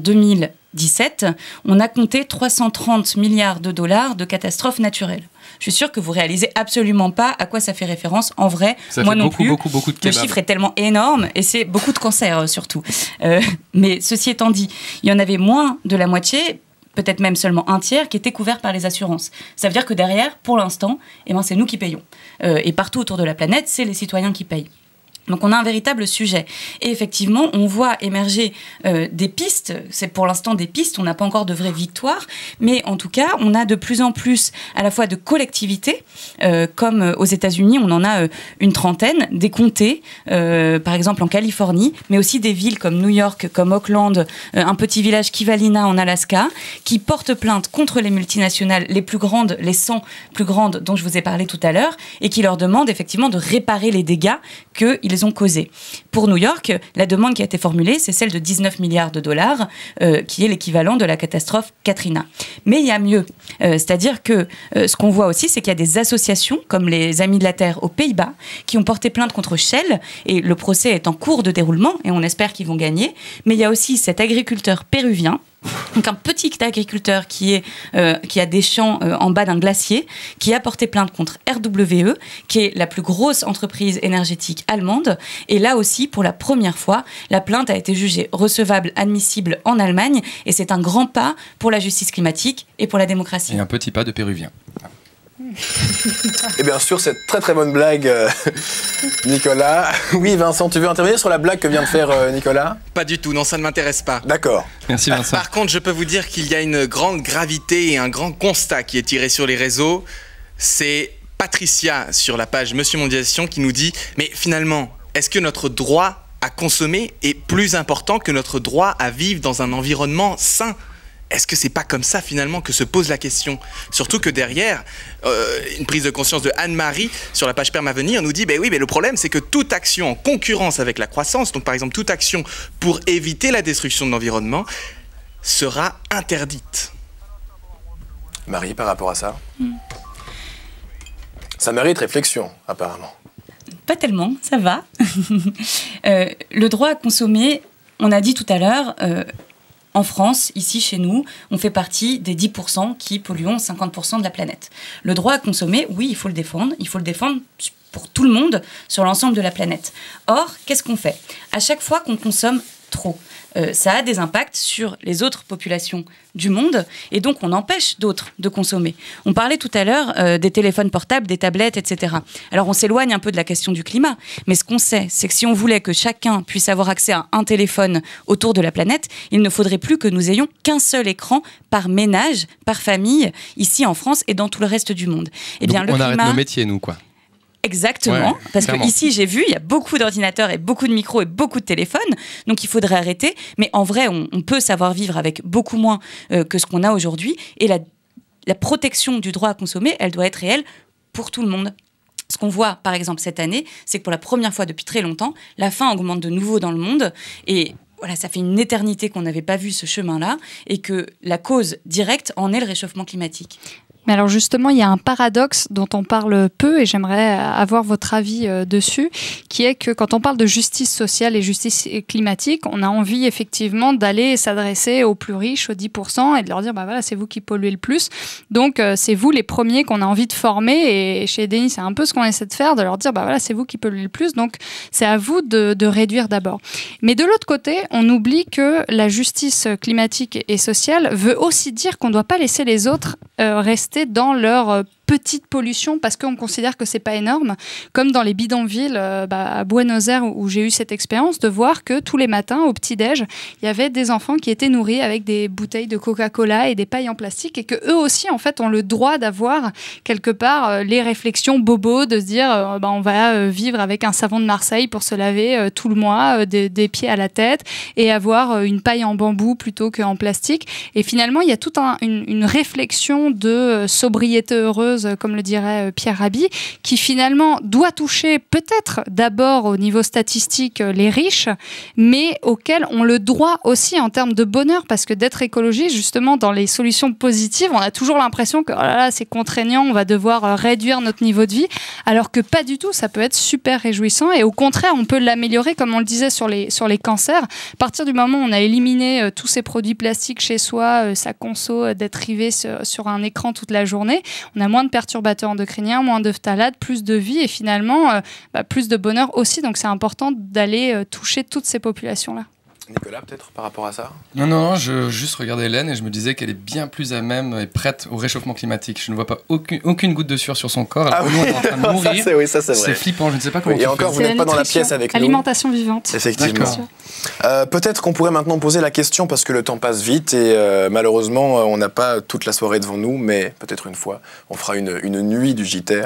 2017, on a compté 330 milliards de dollars de catastrophes naturelles. Je suis sûre que vous réalisez absolument pas à quoi ça fait référence. En vrai, ça moi fait non beaucoup, plus. beaucoup de Le kebabs. chiffre est tellement énorme et c'est beaucoup de cancers surtout. Mais ceci étant dit, il y en avait moins de la moitié, peut-être même seulement un tiers, qui était couvert par les assurances. Ça veut dire que derrière, pour l'instant, c'est nous qui payons. Et partout autour de la planète, c'est les citoyens qui payent. Donc on a un véritable sujet. Et effectivement, on voit émerger des pistes. C'est pour l'instant des pistes, on n'a pas encore de vraie victoire. Mais en tout cas, on a de plus en plus à la fois de collectivités, comme aux États-Unis, on en a une trentaine, des comtés, par exemple en Californie, mais aussi des villes comme New York, comme Auckland, un petit village Kivalina en Alaska, qui portent plainte contre les multinationales les plus grandes, les 100 plus grandes dont je vous ai parlé tout à l'heure, et qui leur demandent effectivement de réparer les dégâts qu'ils ont causés. Pour New York, la demande qui a été formulée, c'est celle de 19 milliards de dollars, qui est l'équivalent de la catastrophe Katrina. Mais il y a mieux. C'est-à-dire que ce qu'on voit aussi, c'est qu'il y a des associations, comme les Amis de la Terre aux Pays-Bas, qui ont porté plainte contre Shell, et le procès est en cours de déroulement, et on espère qu'ils vont gagner. Mais il y a aussi cet agriculteur péruvien, donc un petit agriculteur qui a des champs en bas d'un glacier, qui a porté plainte contre RWE, qui est la plus grosse entreprise énergétique allemande. Et là aussi, pour la première fois, la plainte a été jugée recevable, admissible en Allemagne. Et c'est un grand pas pour la justice climatique et pour la démocratie. Et un petit pas de Péruvien. Et bien sûr, cette très très bonne blague, Nicolas. Oui, Vincent, tu veux intervenir sur la blague que vient de faire Nicolas? Pas du tout, non, ça ne m'intéresse pas. D'accord. Merci Vincent. Par contre, je peux vous dire qu'il y a une grande gravité et un grand constat qui est tiré sur les réseaux. C'est Patricia sur la page Monsieur Mondialisation qui nous dit « Mais finalement, est-ce que notre droit à consommer est plus important que notre droit à vivre dans un environnement sain ?» Est-ce que c'est pas comme ça finalement que se pose la question? Surtout que derrière, une prise de conscience de Anne-Marie sur la page Permavenir nous dit ben oui, mais le problème c'est que toute action en concurrence avec la croissance, donc par exemple toute action pour éviter la destruction de l'environnement, sera interdite. Marie, par rapport à ça Ça mérite réflexion, apparemment. Pas tellement, ça va. Le droit à consommer, on a dit tout à l'heure... En France, ici chez nous, on fait partie des 10% qui polluons 50% de la planète. Le droit à consommer, oui, il faut le défendre pour tout le monde sur l'ensemble de la planète. Or, qu'est-ce qu'on fait? À chaque fois qu'on consomme trop, ça a des impacts sur les autres populations du monde et donc on empêche d'autres de consommer. On parlait tout à l'heure des téléphones portables, des tablettes, etc. Alors on s'éloigne un peu de la question du climat, mais ce qu'on sait, c'est que si on voulait que chacun puisse avoir accès à un téléphone autour de la planète, il ne faudrait plus que nous ayons qu'un seul écran par ménage, par famille, ici en France et dans tout le reste du monde. Eh bien, donc, on arrête nos métiers, nous, quoi. Exactement, ouais, parce clairement. que ici j'ai vu, il y a beaucoup d'ordinateurs et beaucoup de micros et beaucoup de téléphones, donc il faudrait arrêter. Mais en vrai, on peut savoir vivre avec beaucoup moins que ce qu'on a aujourd'hui. Et la protection du droit à consommer, elle doit être réelle pour tout le monde. Ce qu'on voit, par exemple, cette année, c'est que pour la première fois depuis très longtemps, la faim augmente de nouveau dans le monde. Et voilà, ça fait une éternité qu'on n'avait pas vu ce chemin-là et que la cause directe en est le réchauffement climatique. Mais alors justement, il y a un paradoxe dont on parle peu et j'aimerais avoir votre avis dessus, qui est que quand on parle de justice sociale et justice climatique, on a envie effectivement d'aller s'adresser aux plus riches, aux 10%, et de leur dire, bah voilà, c'est vous qui polluez le plus. Donc c'est vous les premiers qu'on a envie de former, et chez Denis, c'est un peu ce qu'on essaie de faire, de leur dire, bah voilà, c'est vous qui polluez le plus, donc c'est à vous de réduire d'abord. Mais de l'autre côté, on oublie que la justice climatique et sociale veut aussi dire qu'on ne doit pas laisser les autres rester dans leur petite pollution parce qu'on considère que c'est pas énorme, comme dans les bidonvilles à Buenos Aires où j'ai eu cette expérience de voir que tous les matins au petit-déj, il y avait des enfants qui étaient nourris avec des bouteilles de Coca-Cola et des pailles en plastique et que eux aussi en fait ont le droit d'avoir quelque part les réflexions bobos de se dire on va vivre avec un savon de Marseille pour se laver tout le mois des pieds à la tête et avoir une paille en bambou plutôt qu'en plastique. Et finalement, il y a toute une réflexion de sobriété heureuse, comme le dirait Pierre Rabhi, qui finalement doit toucher peut-être d'abord au niveau statistique les riches, mais auxquels on le droit aussi en termes de bonheur, parce que d'être écologiste, justement, dans les solutions positives, on a toujours l'impression que oh là là, c'est contraignant, on va devoir réduire notre niveau de vie, alors que pas du tout, ça peut être super réjouissant, et au contraire, on peut l'améliorer, comme on le disait sur les cancers. À partir du moment où on a éliminé tous ces produits plastiques chez soi, sa conso, d'être rivé sur un écran toute la journée, on a moins de perturbateurs endocriniens, moins de phtalates, plus de vie et finalement plus de bonheur aussi. Donc c'est important d'aller toucher toutes ces populations-là. Nicolas, peut-être, par rapport à ça ? Non, je juste regardais Hélène et je me disais qu'elle est bien plus à même et prête au réchauffement climatique. Je ne vois pas aucune goutte de sueur sur son corps. Elle est en train de mourir. Ça, c'est vrai. C'est flippant, je ne sais pas comment et encore, vous n'êtes pas dans la pièce avec nous. Alimentation vivante. Effectivement. Peut-être qu'on pourrait maintenant poser la question, parce que le temps passe vite et malheureusement, on n'a pas toute la soirée devant nous, mais peut-être une fois, on fera une nuit du JTR.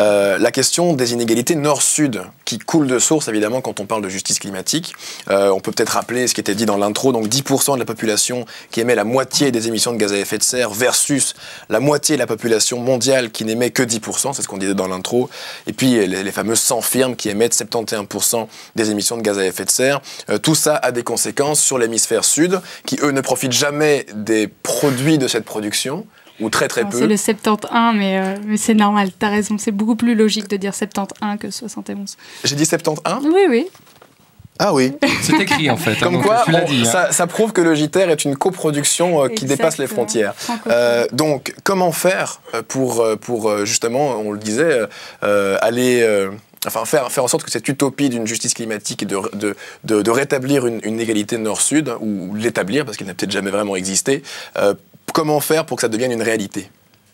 La question des inégalités nord-sud, qui coulent de source, évidemment, quand on parle de justice climatique. On peut peut-être rappeler ce qui était dit dans l'intro, donc 10% de la population qui émet la moitié des émissions de gaz à effet de serre versus la moitié de la population mondiale qui n'émet que 10%, c'est ce qu'on disait dans l'intro, et puis les fameuses 100 firmes qui émettent 71% des émissions de gaz à effet de serre. Tout ça a des conséquences sur l'hémisphère sud, qui eux ne profitent jamais des produits de cette production, ou très peu. C'est le 71, mais c'est normal, t'as raison, c'est beaucoup plus logique de dire 71 que 71. J'ai dit 71 ? Oui. Ah oui. C'est écrit en fait. Comme quoi, ça prouve que le JTR est une coproduction qui dépasse les frontières. Donc, comment faire pour justement, on le disait, aller... faire en sorte que cette utopie d'une justice climatique et de rétablir une égalité nord-sud, ou l'établir, parce qu'elle n'a peut-être jamais vraiment existé, comment faire pour que ça devienne une réalité ?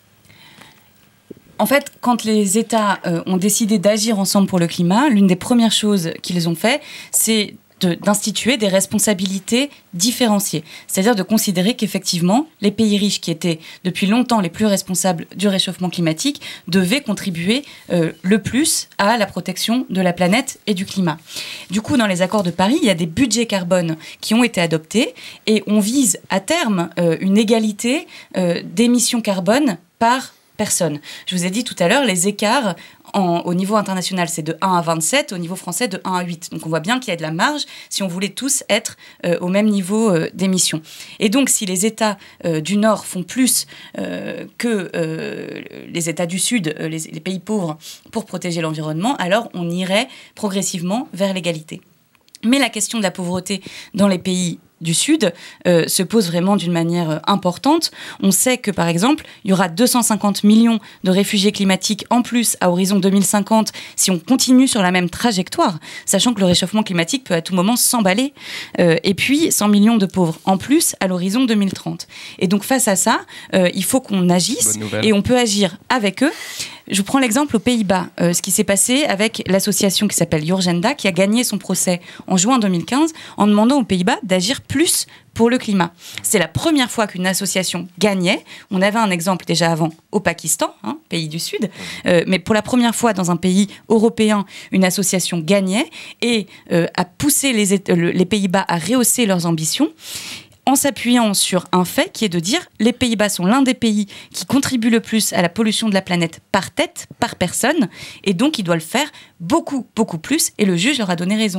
En fait, quand les États ont décidé d'agir ensemble pour le climat, l'une des premières choses qu'ils ont fait, c'est d'instituer des responsabilités différenciées. C'est-à-dire de considérer qu'effectivement, les pays riches qui étaient depuis longtemps les plus responsables du réchauffement climatique devaient contribuer le plus à la protection de la planète et du climat. Du coup, dans les accords de Paris, il y a des budgets carbone qui ont été adoptés et on vise à terme une égalité d'émissions carbone par personne. Je vous ai dit tout à l'heure, les écarts au niveau international, c'est de 1 à 27, au niveau français, de 1 à 8. Donc on voit bien qu'il y a de la marge si on voulait tous être au même niveau d'émission. Et donc si les États du Nord font plus que les États du Sud, les pays pauvres, pour protéger l'environnement, alors on irait progressivement vers l'égalité. Mais la question de la pauvreté dans les pays du Sud se pose vraiment d'une manière importante. On sait que, par exemple, il y aura 250 millions de réfugiés climatiques en plus à horizon 2050 si on continue sur la même trajectoire, sachant que le réchauffement climatique peut à tout moment s'emballer. Et puis, 100 millions de pauvres en plus à l'horizon 2030. Et donc, face à ça, il faut qu'on agisse et on peut agir avec eux. Je vous prends l'exemple aux Pays-Bas, ce qui s'est passé avec l'association qui s'appelle Urgenda, qui a gagné son procès en juin 2015 en demandant aux Pays-Bas d'agir plus pour le climat. C'est la première fois qu'une association gagnait. On avait un exemple déjà avant au Pakistan, pays du Sud, mais pour la première fois dans un pays européen, une association gagnait et a poussé les Pays-Bas à rehausser leurs ambitions, en s'appuyant sur un fait qui est de dire les Pays-Bas sont l'un des pays qui contribue le plus à la pollution de la planète par tête, par personne, et donc il doit le faire beaucoup, beaucoup plus, et le juge leur a donné raison.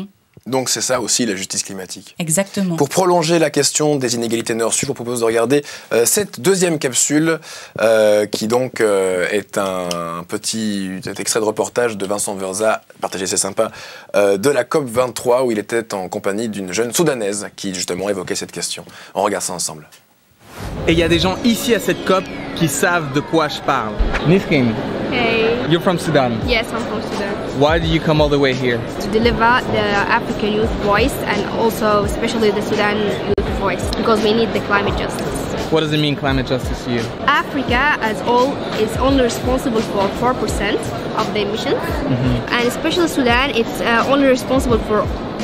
Donc c'est ça aussi la justice climatique. Exactement. Pour prolonger la question des inégalités nord-sud, je vous propose de regarder cette deuxième capsule qui donc est un petit extrait de reportage de Vincent Verza, partagé c'est sympa, de la COP23 où il était en compagnie d'une jeune soudanaise qui justement évoquait cette question. On regarde ça ensemble. Et il y a des gens ici à cette COP qui savent de quoi je parle. Niskin, Hey. you're from Sudan. Yes, I'm from Sudan. Why did you come all the way here? To deliver the African youth voice and also especially the Sudan youth voice because we need the climate justice. What does it mean, climate justice to you? Africa as all is only responsible for 4% of the emissions and especially Sudan it's only responsible for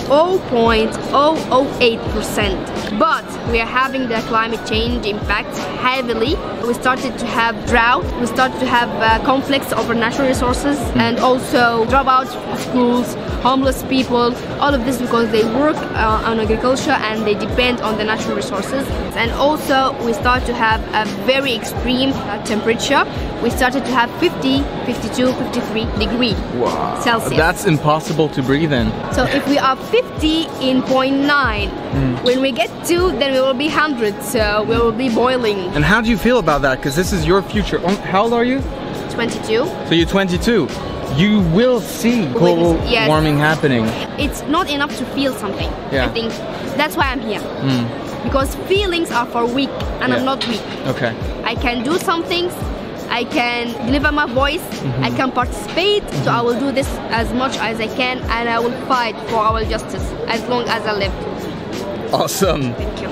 0.008%. But we are having the climate change impact heavily. We started to have drought, we started to have conflicts over natural resources and also dropouts of schools, homeless people, all of this because they work on agriculture and they depend on the natural resources. And also we start to have a very extreme temperature. We started to have 50, 52, 53 degrees Celsius. That's impossible to breathe in. So if we are 50 in 0.9, when we get to, then we will be 100, so we will be boiling. And how do you feel about that? Because this is your future. How old are you? 22. So you're 22. You will see global Yes. warming happening. It's not enough to feel something. Yeah. I think that's why I'm here. Because feelings are for weak, and I'm Yeah. not weak. Okay. I can do some things, I can deliver my voice, I can participate, so I will do this as much as I can, and I will fight for our justice as long as I live. Awesome. Thank you.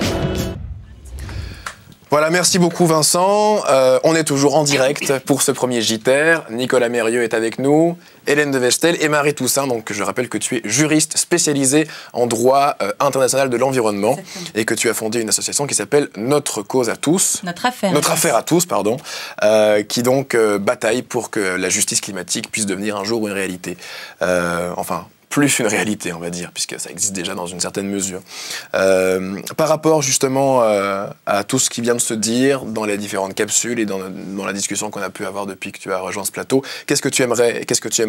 Voilà, merci beaucoup Vincent. On est toujours en direct pour ce premier JTR. Nicolas Mérieux est avec nous, Hélène de Vestel et Marie Toussaint. Donc, je rappelle que tu es juriste spécialisée en droit international de l'environnement et que tu as fondé une association qui s'appelle Notre Cause à tous. Notre affaire. Notre affaire à tous, pardon, qui donc bataille pour que la justice climatique puisse devenir un jour une réalité. Enfin, plus une réalité, on va dire, puisque ça existe déjà dans une certaine mesure. Par rapport justement à tout ce qui vient de se dire dans les différentes capsules et dans la discussion qu'on a pu avoir depuis que tu as rejoint ce plateau, qu'est-ce que tu aimerais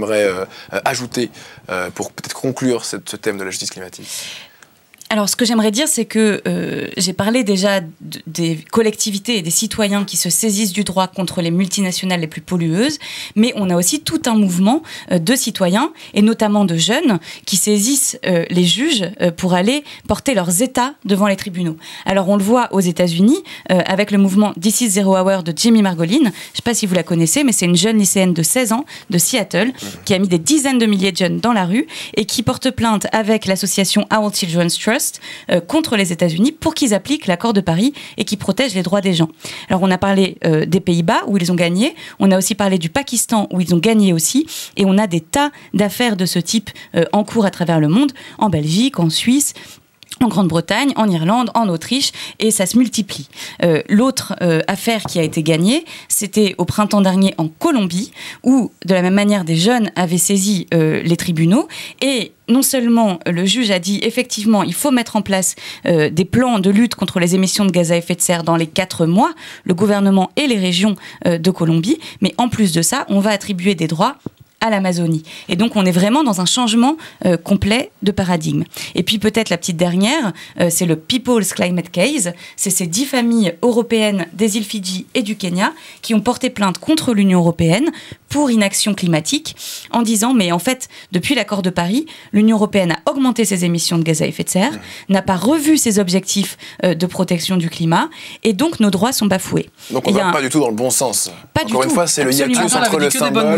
ajouter pour peut-être conclure ce thème de la justice climatique ? Alors, ce que j'aimerais dire, c'est que j'ai parlé déjà des collectivités et des citoyens qui se saisissent du droit contre les multinationales les plus pollueuses, mais on a aussi tout un mouvement de citoyens, et notamment de jeunes, qui saisissent les juges pour aller porter leurs États devant les tribunaux. Alors, on le voit aux États-Unis, avec le mouvement This is Zero Hour de Jamie Margolin. Je ne sais pas si vous la connaissez, mais c'est une jeune lycéenne de 16 ans de Seattle qui a mis des dizaines de milliers de jeunes dans la rue et qui porte plainte avec l'association Our Children's Trust contre les États-Unis pour qu'ils appliquent l'accord de Paris et qui protègent les droits des gens. Alors on a parlé des Pays-Bas où ils ont gagné, on a aussi parlé du Pakistan où ils ont gagné aussi, et on a des tas d'affaires de ce type en cours à travers le monde, en Belgique, en Suisse, en Grande-Bretagne, en Irlande, en Autriche, et ça se multiplie. L'autre affaire qui a été gagnée, c'était au printemps dernier en Colombie, où de la même manière des jeunes avaient saisi les tribunaux, et non seulement le juge a dit effectivement il faut mettre en place des plans de lutte contre les émissions de gaz à effet de serre dans les 4 mois, le gouvernement et les régions de Colombie, mais en plus de ça, on va attribuer des droits à l'Amazonie. Et donc, on est vraiment dans un changement complet de paradigme. Et puis, peut-être la petite dernière, c'est le People's Climate Case. C'est ces 10 familles européennes des îles Fidji et du Kenya qui ont porté plainte contre l'Union européenne pour inaction climatique en disant, mais en fait, depuis l'accord de Paris, l'Union européenne a augmenté ses émissions de gaz à effet de serre, n'a pas revu ses objectifs de protection du climat, et donc nos droits sont bafoués. Donc, on ne va pas du tout dans le bon sens. Pas du Encore une tout. fois, c'est le hiatus entre le symbole...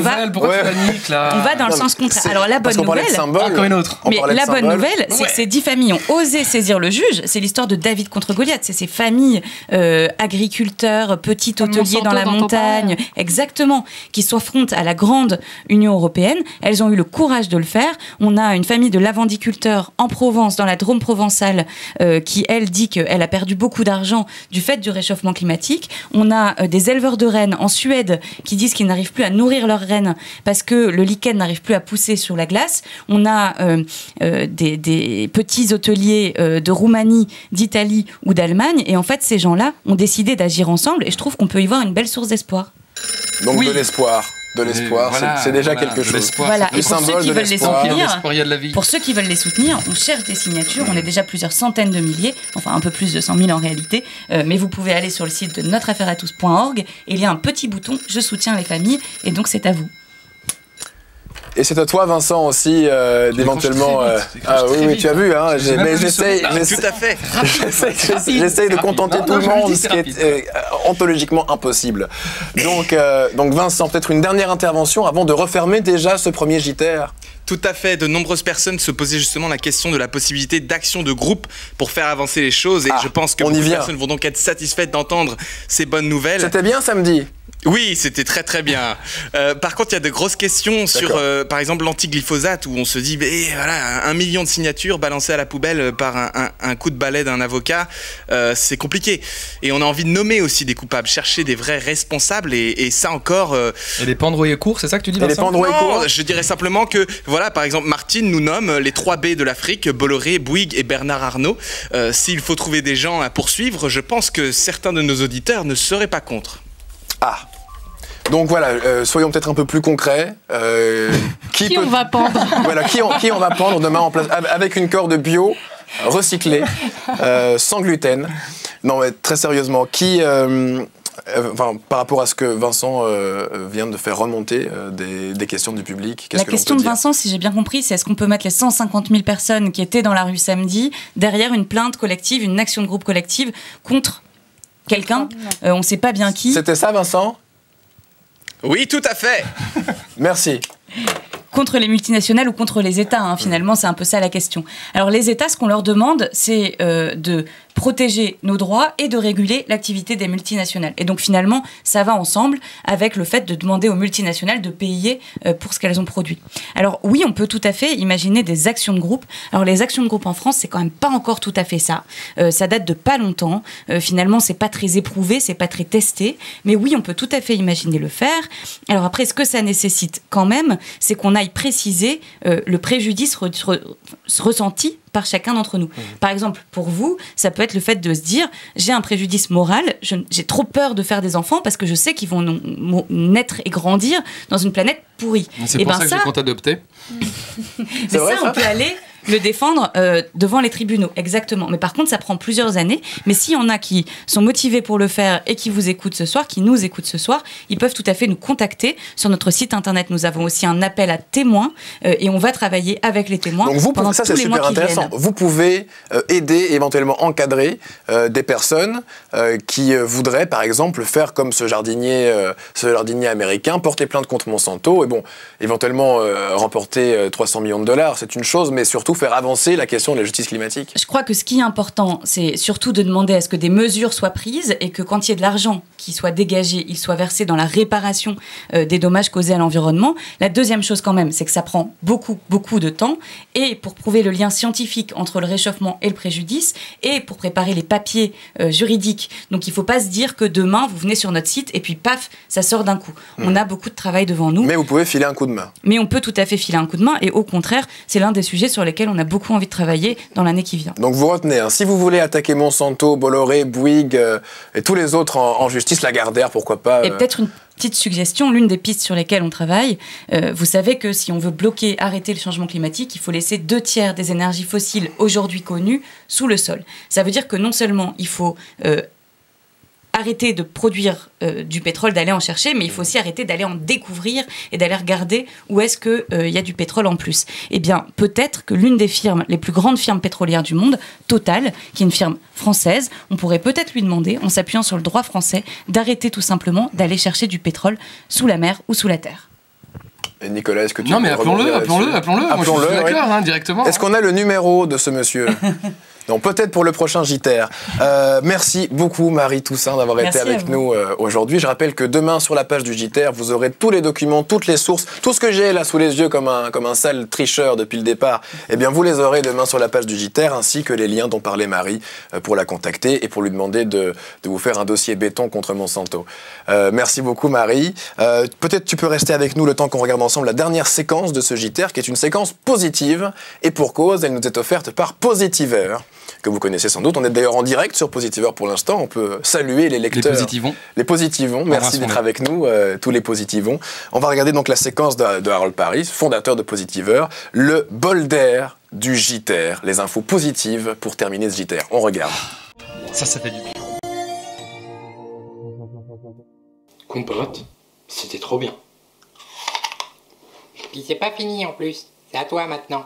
On va dans le sens contraire. Alors la bonne nouvelle, la bonne nouvelle, c'est que ces 10 familles ont osé saisir le juge. C'est l'histoire de David contre Goliath. C'est ces familles agriculteurs, petits hôteliers dans la montagne, exactement, qui s'affrontent à la grande Union européenne. Elles ont eu le courage de le faire. On a une famille de lavandiculteurs en Provence, dans la Drôme provençale, qui elle dit qu'elle a perdu beaucoup d'argent du fait du réchauffement climatique. On a des éleveurs de rennes en Suède qui disent qu'ils n'arrivent plus à nourrir leurs rennes parce que le lichen n'arrive plus à pousser sur la glace. On a des petits hôteliers de Roumanie, d'Italie ou d'Allemagne. Et en fait, ces gens-là ont décidé d'agir ensemble. Et je trouve qu'on peut y voir une belle source d'espoir. Donc de l'espoir. de l'espoir, voilà, c'est déjà voilà, quelque de chose. l'espoir. Voilà, Le et pour ceux symbole qui de veulent les l'espoir. soutenir, Il y a de la vie. pour ceux qui veulent les soutenir, on cherche des signatures. On est déjà plusieurs centaines de milliers, enfin un peu plus de 100 000 en réalité. Mais vous pouvez aller sur le site de notreaffaireatous.org et il y a un petit bouton « Je soutiens les familles » et donc c'est à vous. Et c'est à toi, Vincent, aussi, d'éventuellement. Ah oui, tu as vu, hein. Mais j'essaye. Tout à fait. J'essaye de contenter tout le monde, ce qui est ontologiquement impossible. Donc, Vincent, peut-être une dernière intervention avant de refermer déjà ce premier JTR. Tout à fait, de nombreuses personnes se posaient justement la question de la possibilité d'action de groupe pour faire avancer les choses et je pense que beaucoup de personnes vont donc être satisfaites d'entendre ces bonnes nouvelles. C'était bien samedi. Oui, c'était très très bien. Par contre, il y a de grosses questions sur, par exemple, l'antiglyphosate, où on se dit, voilà, 1 million de signatures balancées à la poubelle par un coup de balai d'un avocat, c'est compliqué. Et on a envie de nommer aussi des coupables, chercher des vrais responsables, et ça encore... Et les pendrouillés courts, c'est ça que tu dis, Vincent? Non, je dirais simplement que, voilà, par exemple, Martine nous nomme les 3 B de l'Afrique, Bolloré, Bouygues et Bernard Arnault. S'il faut trouver des gens à poursuivre, je pense que certains de nos auditeurs ne seraient pas contre. Ah. Donc voilà, soyons peut-être un peu plus concrets. Qui on va pendre? Voilà, qui on va pendre demain en place avec une corde bio, recyclée, sans gluten. Non, mais très sérieusement, par rapport à ce que Vincent vient de faire remonter des questions du public, La question de Vincent, si j'ai bien compris, c'est est-ce qu'on peut mettre les 150 000 personnes qui étaient dans la rue samedi derrière une plainte collective, une action de groupe collective contre quelqu'un, on ne sait pas bien qui. C'était ça, Vincent? Oui, tout à fait. Merci. Contre les multinationales ou contre les États, hein, finalement, c'est un peu ça la question. Alors les États, ce qu'on leur demande, c'est de protéger nos droits et de réguler l'activité des multinationales. Et donc finalement, ça va ensemble avec le fait de demander aux multinationales de payer pour ce qu'elles ont produit. Alors oui, on peut tout à fait imaginer des actions de groupe. Alors les actions de groupe en France, c'est quand même pas encore tout à fait ça. Ça date de pas longtemps. Finalement, c'est pas très éprouvé, c'est pas très testé. Mais oui, on peut tout à fait imaginer le faire. Alors après, ce que ça nécessite quand même, c'est qu'on aille préciser le préjudice ressenti par chacun d'entre nous. Par exemple, pour vous, ça peut être le fait de se dire j'ai un préjudice moral, j'ai trop peur de faire des enfants parce que je sais qu'ils vont naître et grandir dans une planète pourrie. C'est pour ça que je compte adopter. C'est vrai, ça, on peut aller le défendre devant les tribunaux, exactement. Mais par contre, ça prend plusieurs années. Mais s'il y en a qui sont motivés pour le faire et qui vous écoutent ce soir, qui nous écoutent ce soir, ils peuvent tout à fait nous contacter. Sur notre site internet, nous avons aussi un appel à témoins et on va travailler avec les témoins. Donc vous, ça c'est super intéressant. Vous pouvez aider, éventuellement encadrer des personnes qui voudraient, par exemple, faire comme ce jardinier américain, porter plainte contre Monsanto et bon, éventuellement remporter 300 millions de dollars, c'est une chose, mais surtout faire avancer la question de la justice climatique. Je crois que ce qui est important, c'est surtout de demander à ce que des mesures soient prises et que quand il y ait de l'argent qui soit dégagé, il soit versé dans la réparation des dommages causés à l'environnement. La deuxième chose quand même, c'est que ça prend beaucoup, beaucoup de temps et pour prouver le lien scientifique entre le réchauffement et le préjudice et pour préparer les papiers juridiques. Donc il ne faut pas se dire que demain, vous venez sur notre site et puis paf, ça sort d'un coup. On a beaucoup de travail devant nous. Mais vous pouvez filer un coup de main. Mais on peut tout à fait filer un coup de main et au contraire, c'est l'un des sujets sur lesquels on a beaucoup envie de travailler dans l'année qui vient. Donc vous retenez, hein, si vous voulez attaquer Monsanto, Bolloré, Bouygues et tous les autres en justice, Lagardère, pourquoi pas. Et peut-être une petite suggestion, l'une des pistes sur lesquelles on travaille, vous savez que si on veut bloquer, arrêter le changement climatique, il faut laisser 2/3 des énergies fossiles aujourd'hui connues sous le sol. Ça veut dire que non seulement il faut arrêter de produire du pétrole, d'aller en chercher, mais il faut aussi arrêter d'aller en découvrir et d'aller regarder où est-ce qu'il y a du pétrole en plus. Eh bien, peut-être que l'une des firmes, les plus grandes firmes pétrolières du monde, Total, qui est une firme française, on pourrait peut-être lui demander, en s'appuyant sur le droit français, d'arrêter tout simplement d'aller chercher du pétrole sous la mer ou sous la terre. Et Nicolas, est-ce que tu Non, mais appelons-le. Moi, je suis d'accord, hein, directement. Est-ce qu'on a le numéro de ce monsieur? Donc peut-être pour le prochain JTR. Merci beaucoup Marie Toussaint d'avoir été avec nous aujourd'hui. Je rappelle que demain sur la page du JTR, vous aurez tous les documents, toutes les sources, tout ce que j'ai là sous les yeux comme un sale tricheur depuis le départ. Eh bien vous les aurez demain sur la page du JTR ainsi que les liens dont parlait Marie pour la contacter et pour lui demander de vous faire un dossier béton contre Monsanto. Merci beaucoup Marie. Peut-être tu peux rester avec nous le temps qu'on regarde ensemble la dernière séquence de ce JTR qui est une séquence positive et pour cause, elle nous est offerte par Positiver, que vous connaissez sans doute. On est d'ailleurs en direct sur Positiveur pour l'instant. On peut saluer les lecteurs. Les Positivons. Les Positivons. Merci d'être avec nous, tous les Positivons. On va regarder donc la séquence de Harold Paris, fondateur de Positiveur, le bol d'air du JTR. Les infos positives pour terminer ce JTR. On regarde. Ça fait du bien. Compote, c'était trop bien. Puis c'est pas fini en plus. C'est à toi maintenant.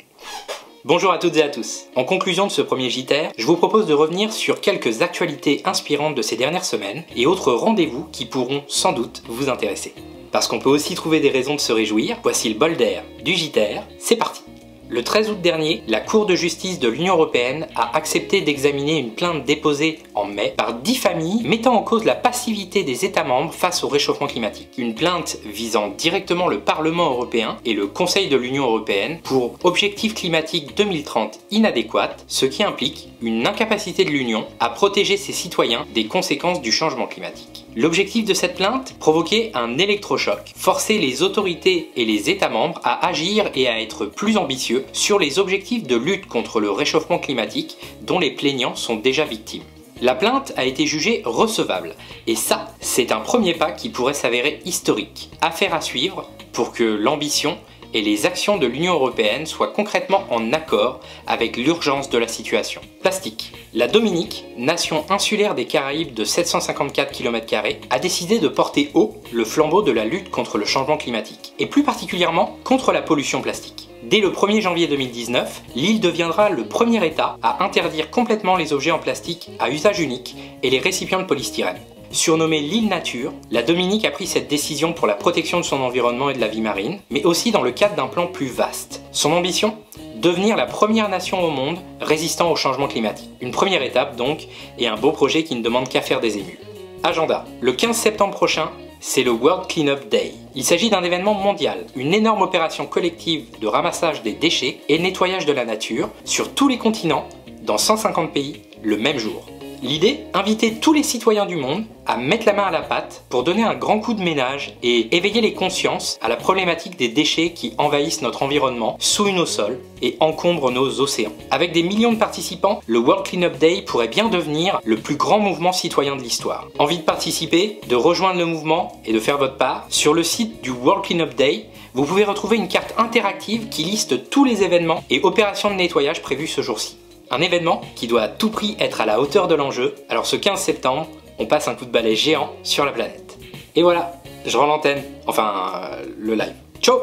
Bonjour à toutes et à tous. En conclusion de ce premier JTR, je vous propose de revenir sur quelques actualités inspirantes de ces dernières semaines et autres rendez-vous qui pourront sans doute vous intéresser. Parce qu'on peut aussi trouver des raisons de se réjouir, voici le bol d'air du JTR, c'est parti. Le 13 août dernier, la Cour de justice de l'Union européenne a accepté d'examiner une plainte déposée en mai par 10 familles mettant en cause la passivité des États membres face au réchauffement climatique. Une plainte visant directement le Parlement européen et le Conseil de l'Union européenne pour objectifs climatiques 2030 inadéquats, ce qui implique une incapacité de l'Union à protéger ses citoyens des conséquences du changement climatique. L'objectif de cette plainte, provoquer un électrochoc, forcer les autorités et les États membres à agir et à être plus ambitieux sur les objectifs de lutte contre le réchauffement climatique dont les plaignants sont déjà victimes. La plainte a été jugée recevable, et ça, c'est un premier pas qui pourrait s'avérer historique. Affaire à suivre pour que l'ambition et les actions de l'Union européenne soient concrètement en accord avec l'urgence de la situation. Plastique. La Dominique, nation insulaire des Caraïbes de 754 km², a décidé de porter haut le flambeau de la lutte contre le changement climatique, et plus particulièrement contre la pollution plastique. Dès le 1er janvier 2019, l'île deviendra le premier État à interdire complètement les objets en plastique à usage unique et les récipients de polystyrène. Surnommée l'île Nature, la Dominique a pris cette décision pour la protection de son environnement et de la vie marine, mais aussi dans le cadre d'un plan plus vaste. Son ambition ? Devenir la première nation au monde résistant au changement climatique. Une première étape donc, et un beau projet qui ne demande qu'à faire des émus. Agenda. Le 15 septembre prochain, c'est le World Cleanup Day. Il s'agit d'un événement mondial, une énorme opération collective de ramassage des déchets et nettoyage de la nature sur tous les continents, dans 150 pays, le même jour. L'idée, inviter tous les citoyens du monde à mettre la main à la pâte pour donner un grand coup de ménage et éveiller les consciences à la problématique des déchets qui envahissent notre environnement, souillent nos sols et encombrent nos océans. Avec des millions de participants, le World Cleanup Day pourrait bien devenir le plus grand mouvement citoyen de l'histoire. Envie de participer, de rejoindre le mouvement et de faire votre part? Sur le site du World Cleanup Day, vous pouvez retrouver une carte interactive qui liste tous les événements et opérations de nettoyage prévus ce jour-ci. Un événement qui doit à tout prix être à la hauteur de l'enjeu, alors ce 15 septembre, on passe un coup de balai géant sur la planète. Et voilà, je rends l'antenne, enfin le live. Ciao.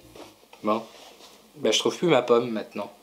Bon, je trouve plus ma pomme maintenant.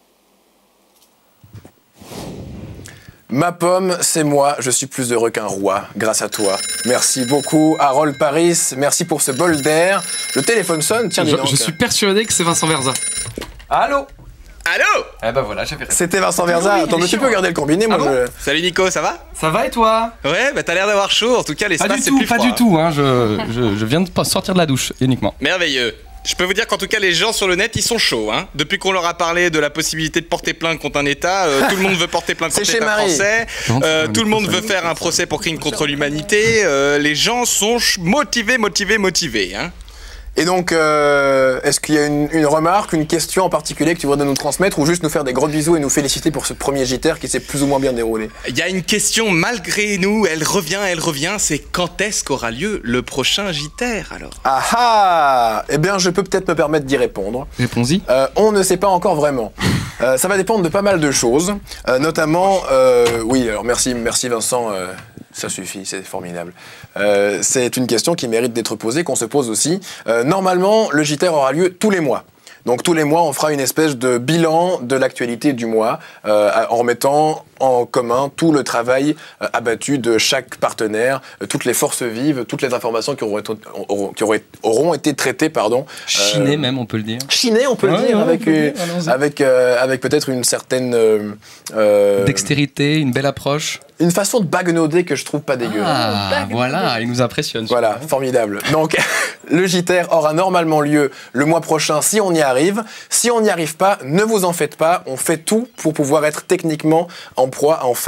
Ma pomme, c'est moi, je suis plus heureux qu'un roi, grâce à toi. Merci beaucoup, Harold Paris, merci pour ce bol d'air. Le téléphone sonne, tiens, dis donc. Je suis persuadé que c'est Vincent Verza. Allô? Allô? Eh ben voilà, j'avais raison. C'était Vincent Verza. Attends, mais tu peux regarder le combiné, moi Salut Nico, ça va? Ça va et toi? Ouais, t'as l'air d'avoir chaud, en tout cas l'espace c'est plus froid. Pas du tout, hein. je viens de sortir de la douche, uniquement. Merveilleux. Je peux vous dire qu'en tout cas les gens sur le net ils sont chauds hein. Depuis qu'on leur a parlé de la possibilité de porter plainte contre un État, tout le monde veut porter plainte contre l'État français, tout le monde veut faire un procès pour crime contre l'humanité, les gens sont motivés hein. Et donc, est-ce qu'il y a une remarque, une question en particulier que tu voudrais nous transmettre ou juste nous faire des gros bisous et nous féliciter pour ce premier JTR qui s'est plus ou moins bien déroulé? Il y a une question malgré nous, elle revient, c'est quand est-ce qu'aura lieu le prochain JTR alors? Ah ah! Eh bien, je peux peut-être me permettre d'y répondre. Réponds-y. On ne sait pas encore vraiment. Ça va dépendre de pas mal de choses, notamment... oui, alors merci Vincent, ça suffit, c'est formidable. C'est une question qui mérite d'être posée, qu'on se pose aussi. Normalement, le JTR aura lieu tous les mois. Donc tous les mois, on fera une espèce de bilan de l'actualité du mois en remettant en commun tout le travail abattu de chaque partenaire, toutes les forces vives, toutes les informations qui auront été traitées, pardon. Chinées même, on peut le dire. Chinées, on peut le dire, avec peut-être une certaine... dextérité, une belle approche. Une façon de baguenauder que je trouve pas dégueu. Ah, voilà, il nous impressionne. Voilà, formidable. Donc, le JTR aura normalement lieu le mois prochain si on y arrive. Si on n'y arrive pas, ne vous en faites pas. On fait tout pour pouvoir être techniquement en proie à en faire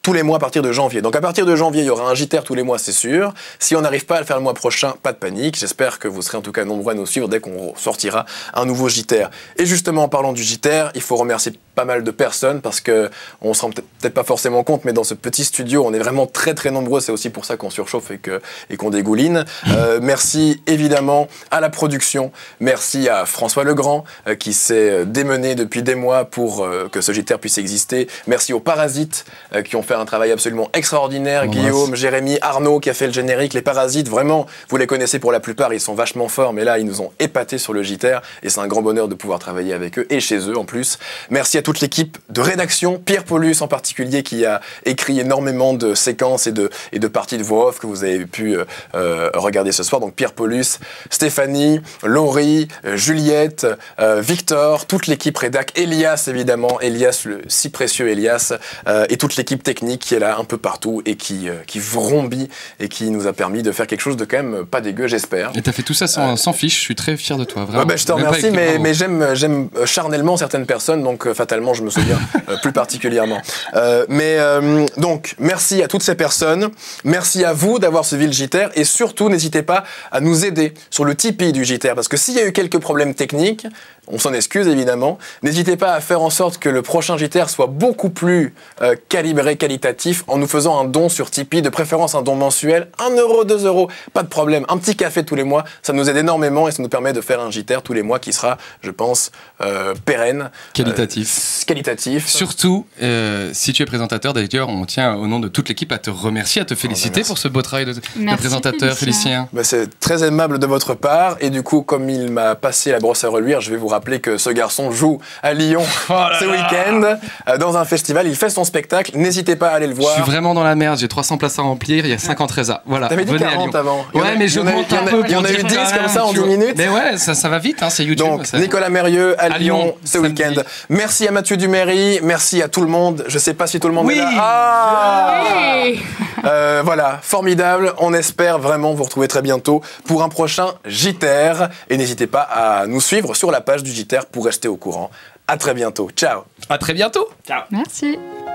tous les mois à partir de janvier. Donc à partir de janvier, il y aura un JTR tous les mois, c'est sûr. Si on n'arrive pas à le faire le mois prochain, pas de panique. J'espère que vous serez en tout cas nombreux à nous suivre dès qu'on sortira un nouveau JTR. Et justement, en parlant du JTR, il faut remercier pas mal de personnes parce que on se rend peut-être pas forcément compte, mais dans ce petit studio, on est vraiment très très nombreux. C'est aussi pour ça qu'on surchauffe et qu'on dégouline. Merci évidemment à la production. Merci à François Legrand qui s'est démené depuis des mois pour que ce JTR puisse exister. Merci aux Parasites qui ont fait un travail absolument extraordinaire. Guillaume, Jérémy, Arnaud qui a fait le générique. Les Parasites, vraiment, vous les connaissez pour la plupart, ils sont vachement forts, mais là, ils nous ont épatés sur le JTR et c'est un grand bonheur de pouvoir travailler avec eux et chez eux en plus. Merci à toute l'équipe de rédaction, Pierre Paulus en particulier qui a écrit énormément de séquences et de parties de voix off que vous avez pu regarder ce soir. Donc Pierre Paulus, Stéphanie, Laurie, Juliette, Victor, toute l'équipe rédac, Elias évidemment, Elias, le si précieux Elias, et toute l'équipe technique qui est là un peu partout et qui vrombit et qui nous a permis de faire quelque chose de quand même pas dégueu, j'espère. Et t'as fait tout ça sans fiche, je suis très fier de toi, vraiment. Je te remercie, mais j'aime charnellement certaines personnes, donc fatalement je me souviens plus particulièrement. Donc, merci à toutes ces personnes, merci à vous d'avoir suivi le JTR et surtout n'hésitez pas à nous aider sur le Tipeee du JTR parce que s'il y a eu quelques problèmes techniques, on s'en excuse évidemment, n'hésitez pas à faire en sorte que le prochain JTR soit beaucoup plus calibré, qualitatif en nous faisant un don sur Tipeee, de préférence un don mensuel, 1 €, 2 €, pas de problème, un petit café tous les mois, ça nous aide énormément et ça nous permet de faire un JTR tous les mois qui sera, je pense, pérenne. Qualitatif. Surtout, si tu es présentateur, d'ailleurs, on tient au nom de toute l'équipe à te remercier, à te féliciter pour ce beau travail de présentateur, Félicien. C'est très aimable de votre part et du coup, comme il m'a passé la brosse à reluire, je vais vous rappeler que ce garçon joue à Lyon ce week-end dans un festival, il fait son spectacle, n'hésitez pas à aller le voir. Je suis vraiment dans la merde, j'ai 300 places à remplir, il y a 50 résas. Voilà, t'avais dit 40 avant. Ouais, mais je monte un peu. Il y en a eu 10 comme ça en 10 minutes. Mais ouais, ça va vite, hein, c'est YouTube. Donc, Nicolas Mérieux à Lyon ce week-end. Merci à Mathieu Duméry, merci à tout le monde. Je sais pas si tout le monde est là. Voilà, formidable. On espère vraiment vous retrouver très bientôt pour un prochain JTR. Et n'hésitez pas à nous suivre sur la page du JTR pour rester au courant. À très bientôt. Ciao. À très bientôt. Ciao. Merci.